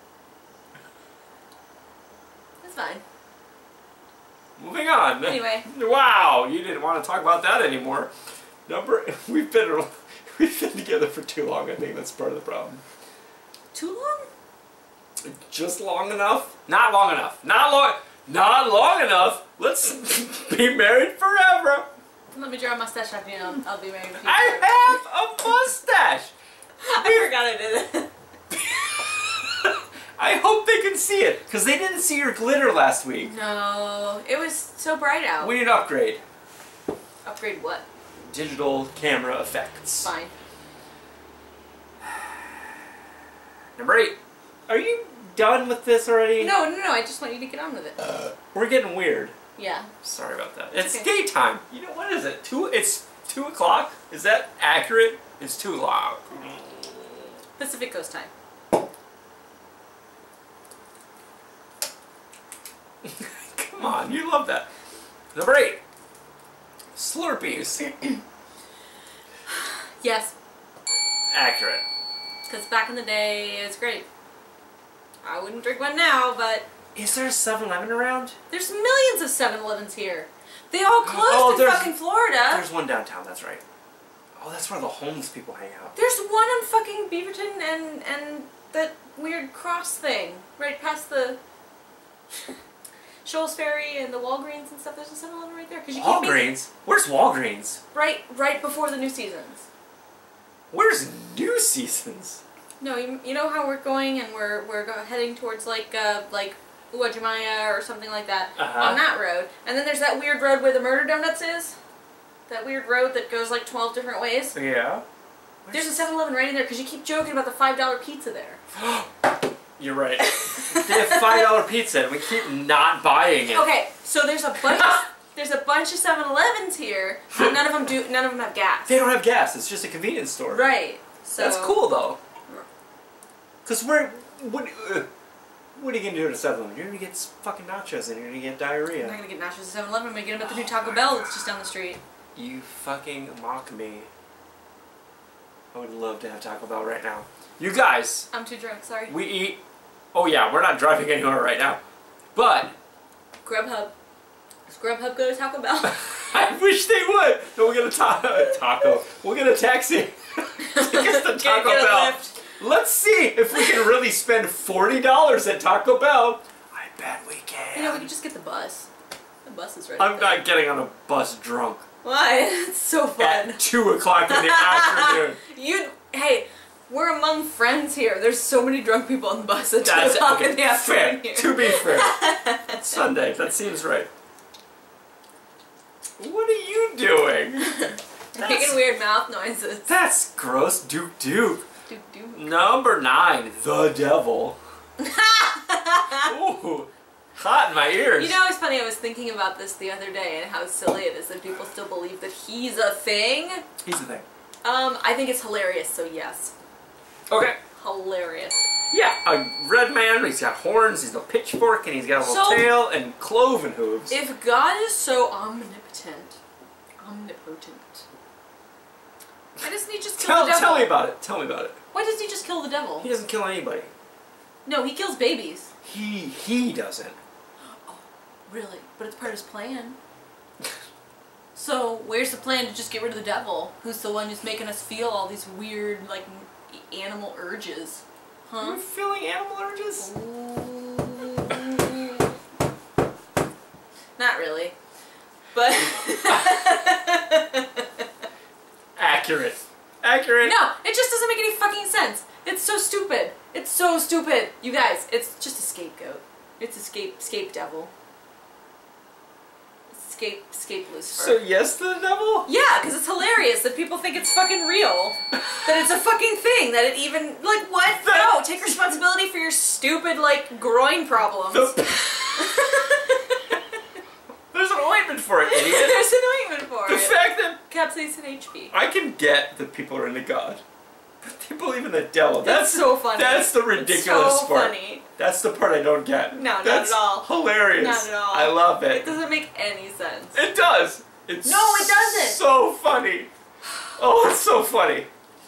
It's fine. Moving on. Anyway. Wow, you didn't want to talk about that anymore. Number, we've been we've been together for too long. I think that's part of the problem. Too long? Just long enough? Not long enough. Not long. Not long enough. Let's be married forever. Let me draw a mustache after you know I'll be married with you. I have a mustache. I forgot I did it. I hope they can see it, because they didn't see your glitter last week. No, it was so bright out. We need to upgrade. Upgrade what? Digital camera effects. Fine. Number eight. Are you done with this already? No, no, no, I just want you to get on with it. Uh, we're getting weird. Yeah. Sorry about that. It's okay. daytime. You know, what is it? Two? It's two o'clock? Is that accurate? It's too loud. Pacific Coast time. Come on, you love that. Number eight. Slurpees. Yes. Accurate. Because back in the day, it was great. I wouldn't drink one now, but Is there a seven eleven around? there's millions of seven elevens here. They all closed Oh, in there's- fucking Florida. There's one downtown, that's right. Oh, that's where the homeless people hang out. There's one on fucking Beaverton and and that weird cross thing right past the Shoals Ferry and the Walgreens and stuff. There's a seven eleven right there. Cause you keep Walgreens? Where's Walgreens? Right, right before the new seasons. Where's New Seasons? No, you, you know how we're going and we're we're go heading towards like uh like Uwajimaya or something like that uh-huh. on that road, and then there's that weird road where the Murder Donuts is. That weird road that goes like twelve different ways. Yeah. There's a seven eleven right in there because you keep joking about the five dollar pizza there. You're right. They have five dollar pizza and we keep not buying it. Okay, so there's a bunch of, there's a bunch of seven elevens here, but none of them do none of them have gas. They don't have gas. It's just a convenience store. Right. So that's cool though. Cause we're what uh, what are you gonna do at a seven eleven? You're gonna get fucking nachos and you're gonna get diarrhea. I'm not gonna get nachos at seven eleven. I'm gonna get them at the new Taco Bell that's just down the street. You fucking mock me. I would love to have Taco Bell right now. You guys. I'm too drunk. Sorry. We eat. Oh yeah, we're not driving anywhere right now. But Grubhub. Does Grubhub go to Taco Bell? I wish they would. No, we'll get a ta taco. We'll get a taxi. Take us to Taco get, get Bell. Let's see if we can really spend forty dollars at Taco Bell. I bet we can. You know, we could just get the bus. The bus is right I'm up there. not getting on a bus drunk. Why? It's so fun. At two o'clock in the afternoon. You, hey, we're among friends here. There's so many drunk people on the bus at That's two o'clock okay, in the afternoon fair. here. To be fair. It's Sunday. That seems right. What are you doing? Making weird mouth noises. That's gross. Duke Duke. Duke Duke. Number nine, the devil. Ooh, hot in my ears. You know, it's funny, I was thinking about this the other day and how silly it is that people still believe that he's a thing. He's the thing. Um, I think it's hilarious, so yes. Okay. Hilarious. Yeah, a red man, he's got horns, he's got a pitchfork, and he's got a little So, tail and cloven hooves. If God is so omnipotent, omnipotent, why doesn't he just kill Tell, the devil? tell me about it. Tell me about it. Why doesn't he just kill the devil? He doesn't kill anybody. No, he kills babies. He he doesn't. Oh, really? But it's part of his plan. So, where's the plan to just get rid of the devil? Who's the one who's making us feel all these weird, like, animal urges? Huh? Are you feeling animal urges? Ooh. Not really. But... Accurate. Accurate. No, it just doesn't make any fucking sense. It's so stupid. It's so stupid. You guys, it's just a scapegoat. It's a scape, scape devil. Scape, scape Lucifer. So yes, the devil? Yeah, because it's hilarious that people think it's fucking real. That it's a fucking thing. That it even, like, what? That, no, take responsibility for your stupid, like, groin problems. The, there's an ointment for it, idiot. There's an ointment for the it. The fact that capsaicin H P. I can get that people are into God, but they believe in the devil. That's, That's so funny. That's the ridiculous it's so part. funny. That's the part I don't get. No, not that's at all. Hilarious. Not at all. I love it. It doesn't make any sense. It does. It's no, it doesn't. So funny. Oh, it's so funny.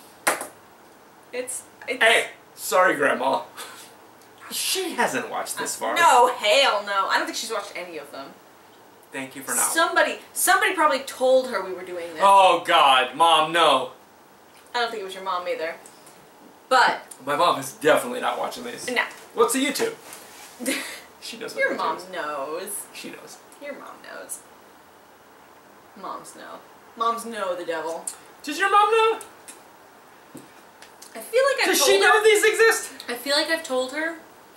It's. it's hey, sorry, Grandma. She hasn't watched this far. No, hell no. I don't think she's watched any of them. Thank you for now. Somebody, somebody probably told her we were doing this. Oh God, Mom, no. I don't think it was your mom either. But my mom is definitely not watching these. No. What's a YouTube? She knows. Your what mom is. knows. She knows. Your mom knows. Moms know. Moms know the devil. Does your mom know? I feel like I've Does told she know her. these exist? I feel like I've told her.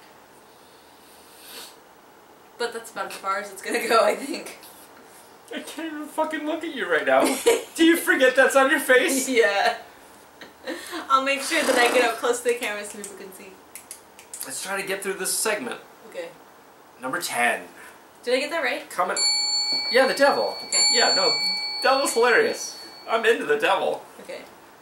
But that's about as far as it's gonna go, I think. I can't even fucking look at you right now. Do you forget that's on your face? Yeah. I'll make sure that I get up close to the camera so people can see. Let's try to get through this segment. Okay. Number ten. Did I get that right? Comment. Yeah, the devil. Okay. Yeah, no. Devil's hilarious. I'm into the devil. Okay.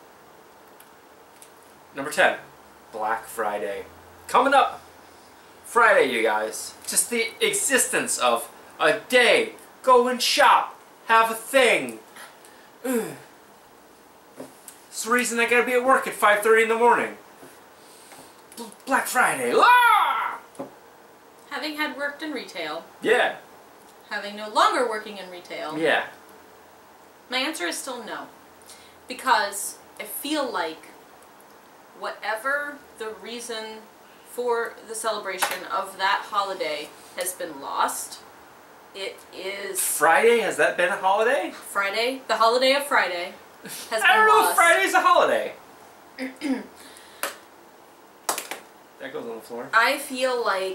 Number ten. Black Friday. Coming up. Friday, you guys. Just the existence of a day. Go and shop. Have a thing. Ugh. It's the reason I gotta be at work at five thirty in the morning. B Black Friday. Ah! Having had worked in retail. Yeah. Having no longer working in retail. Yeah. My answer is still no. Because I feel like whatever the reason for the celebration of that holiday has been lost. It is... Friday? Has that been a holiday? Friday. The holiday of Friday has been lost. I don't know if Friday's a holiday. That goes on the floor. I feel like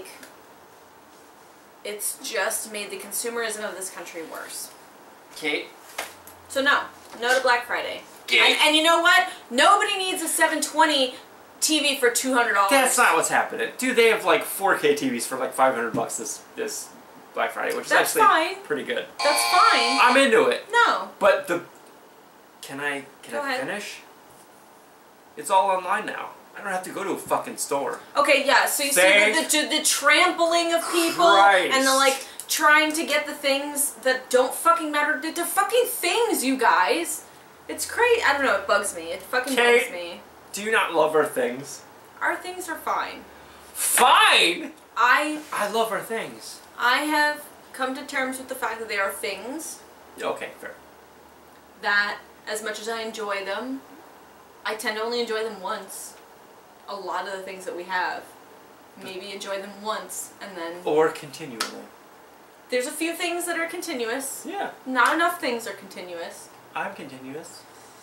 it's just made the consumerism of this country worse. Kate? So no. No to Black Friday. Kate? And, and you know what? Nobody needs a seven twenty T V for two hundred dollars. That's not what's happening. Dude, they have like four K T Vs for like five hundred bucks this this Black Friday, which That's is actually fine. pretty good. That's fine. I'm into it. No. But the... Can I, can Go I ahead. finish? It's all online now. I don't have to go to a fucking store. Okay, yeah, so you Thank see the, the, the trampling of people Christ. and the like trying to get the things that don't fucking matter. They're fucking things, you guys. It's crazy. I don't know, it bugs me. It fucking Kate, bugs me. Do you not love our things? Our things are fine. Fine? I I love our things. I have come to terms with the fact that they are things Okay, fair. that, as much as I enjoy them, I tend to only enjoy them once. A lot of the things that we have. Maybe enjoy them once, and then... Or continually. There's a few things that are continuous. Yeah. Not enough things are continuous. I'm continuous.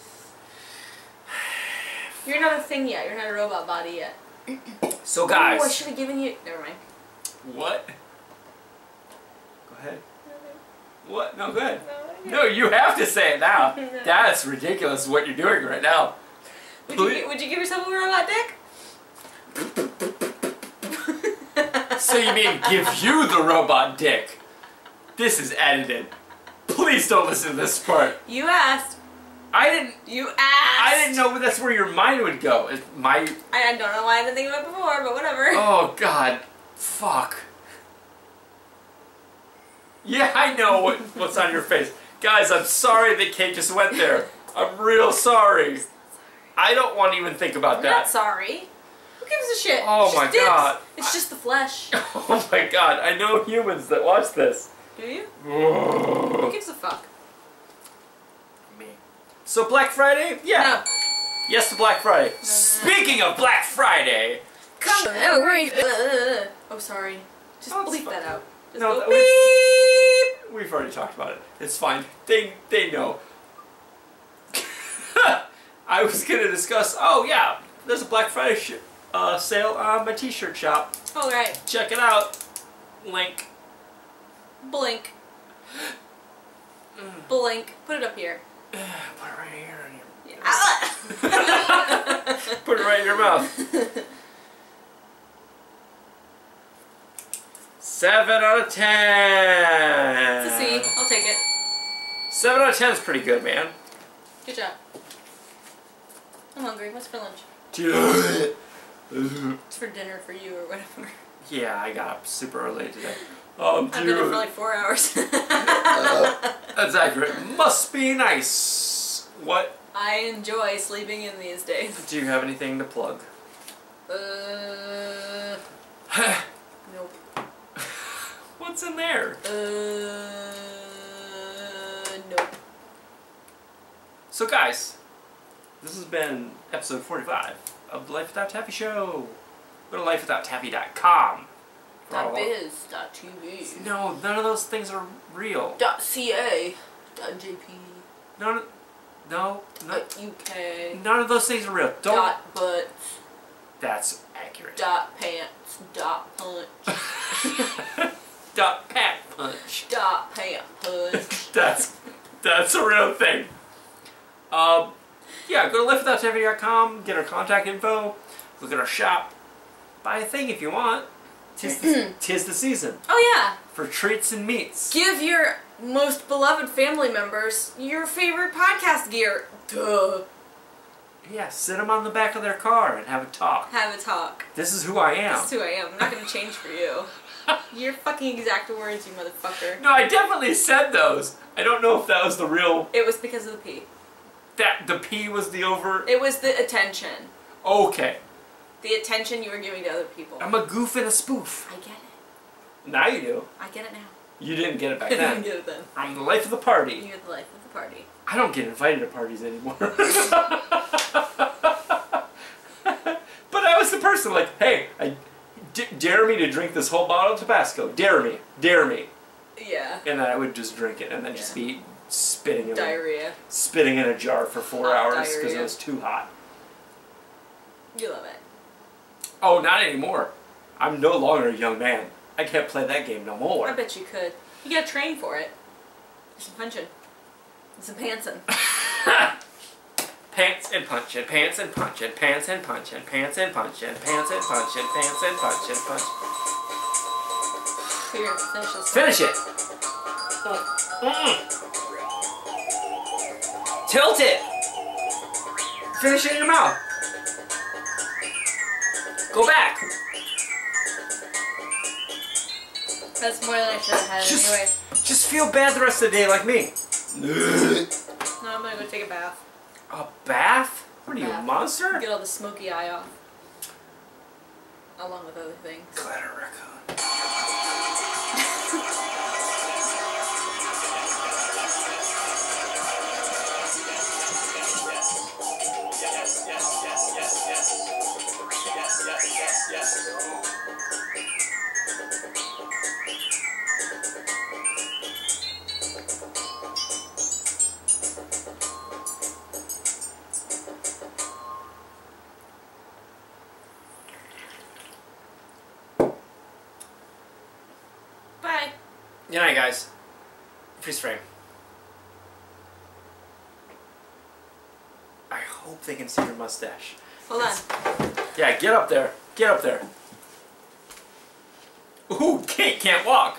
You're not a thing yet. You're not a robot body yet. So guys... Oh, I should have given you... Never mind. What? Go ahead. What? No, go ahead. No, you have to say it now. No. That's ridiculous what you're doing right now. Would you, would you give yourself a robot dick? So you mean give you the robot dick? This is edited. Please don't listen to this part. You asked. I didn't... You asked. I didn't know that's where your mind would go. Is my... I don't know why I've been thinking about it before, but whatever. Oh, God. Fuck. Yeah, I know what, what's on your face. Guys, I'm sorry that Kate just went there. I'm real sorry. I don't want to even think about I'm that. not sorry. Who gives a shit? Oh It's my just dicks. God. It's just the flesh. Oh my God, I know humans that watch this. Do you? Who Me. gives a fuck? So Black Friday? Yeah. No. Yes to Black Friday. no, no. Speaking of Black Friday. Come oh, right. uh, oh, sorry. Just Oh, it's bleep fine. that out. Just No, go that- beep. We've already talked about it. It's fine. They they know. I was gonna discuss. Oh yeah, there's a Black Friday sh uh, sale on my T-shirt shop. All right. Check it out. Link. Blink. Blink. Put it up here. Put it right here. In your... Yeah. Ah! Put it right in your mouth. Seven out of ten. It's a C. I'll take it. Seven out of ten is pretty good, man. Good job. I'm hungry. What's for lunch? It's for dinner for you or whatever. Yeah, I got up super early today. Um, I've been up for like four hours. uh, that's accurate. Must be nice. What? I enjoy sleeping in these days. Do you have anything to plug? Uh. Nope. What's in there? Uh. Nope. So guys, this has been episode forty-five of the Life Without Taffy show. Go to life without taffy dot com. Dot biz. Dot T V. No, none of those things are real. Dot ca. Dot jp. None. No. No. Dot uk. None of those things are real. Don't. Dot butts. That's accurate. Dot pants. Dot punch. Dot pack punch. Dot pant punch. That's that's a real thing. Um, yeah, go to life without taffy dot com, get our contact info, look at our shop, buy a thing if you want. Tis the, tis the season Oh yeah. for treats and meats. Give your most beloved family members your favorite podcast gear. Duh. Yeah, sit them on the back of their car and have a talk. Have a talk. This is who I am. This is who I am. I'm not gonna change for you. Your fucking exact words, you motherfucker. No, I definitely said those. I don't know if that was the real... It was because of the P. That the P was the over... It was the attention. Okay. The attention you were giving to other people. I'm a goof and a spoof. I get it. Now you do. I get it now. You didn't get it back I then. didn't get it then. I'm the life of the party. You're the life of the party. I don't get invited to parties anymore. But I was the person like, hey, I D dare me to drink this whole bottle of Tabasco. Dare me. Dare me. Yeah. And then I would just drink it and then yeah. just be spitting in diarrhea. A, spitting in a jar for four hot hours because it was too hot. You love it. Oh, not anymore. I'm no longer a young man. I can't play that game no more. I bet you could. You gotta train for it. Some punching. Some pantsing. Pants and punching, pants and punching, pants and punching, pants and punching, pants and punching, pants and punching, punch. Here, finish this. Finish it. Mm-mm. Tilt it. Finish it in your mouth. Go back. That's more than I should have had just, anyway. Just feel bad the rest of the day like me. No, I'm gonna go take a bath. A bath? What are you, bath. a monster? Get all the smoky eye off. Along with other things. Glitter raccoon. Bye. Good night, guys. Freeze frame. I hope they can see your mustache. Hold on. Yeah, get up there. Get up there. Ooh, Kate can't walk.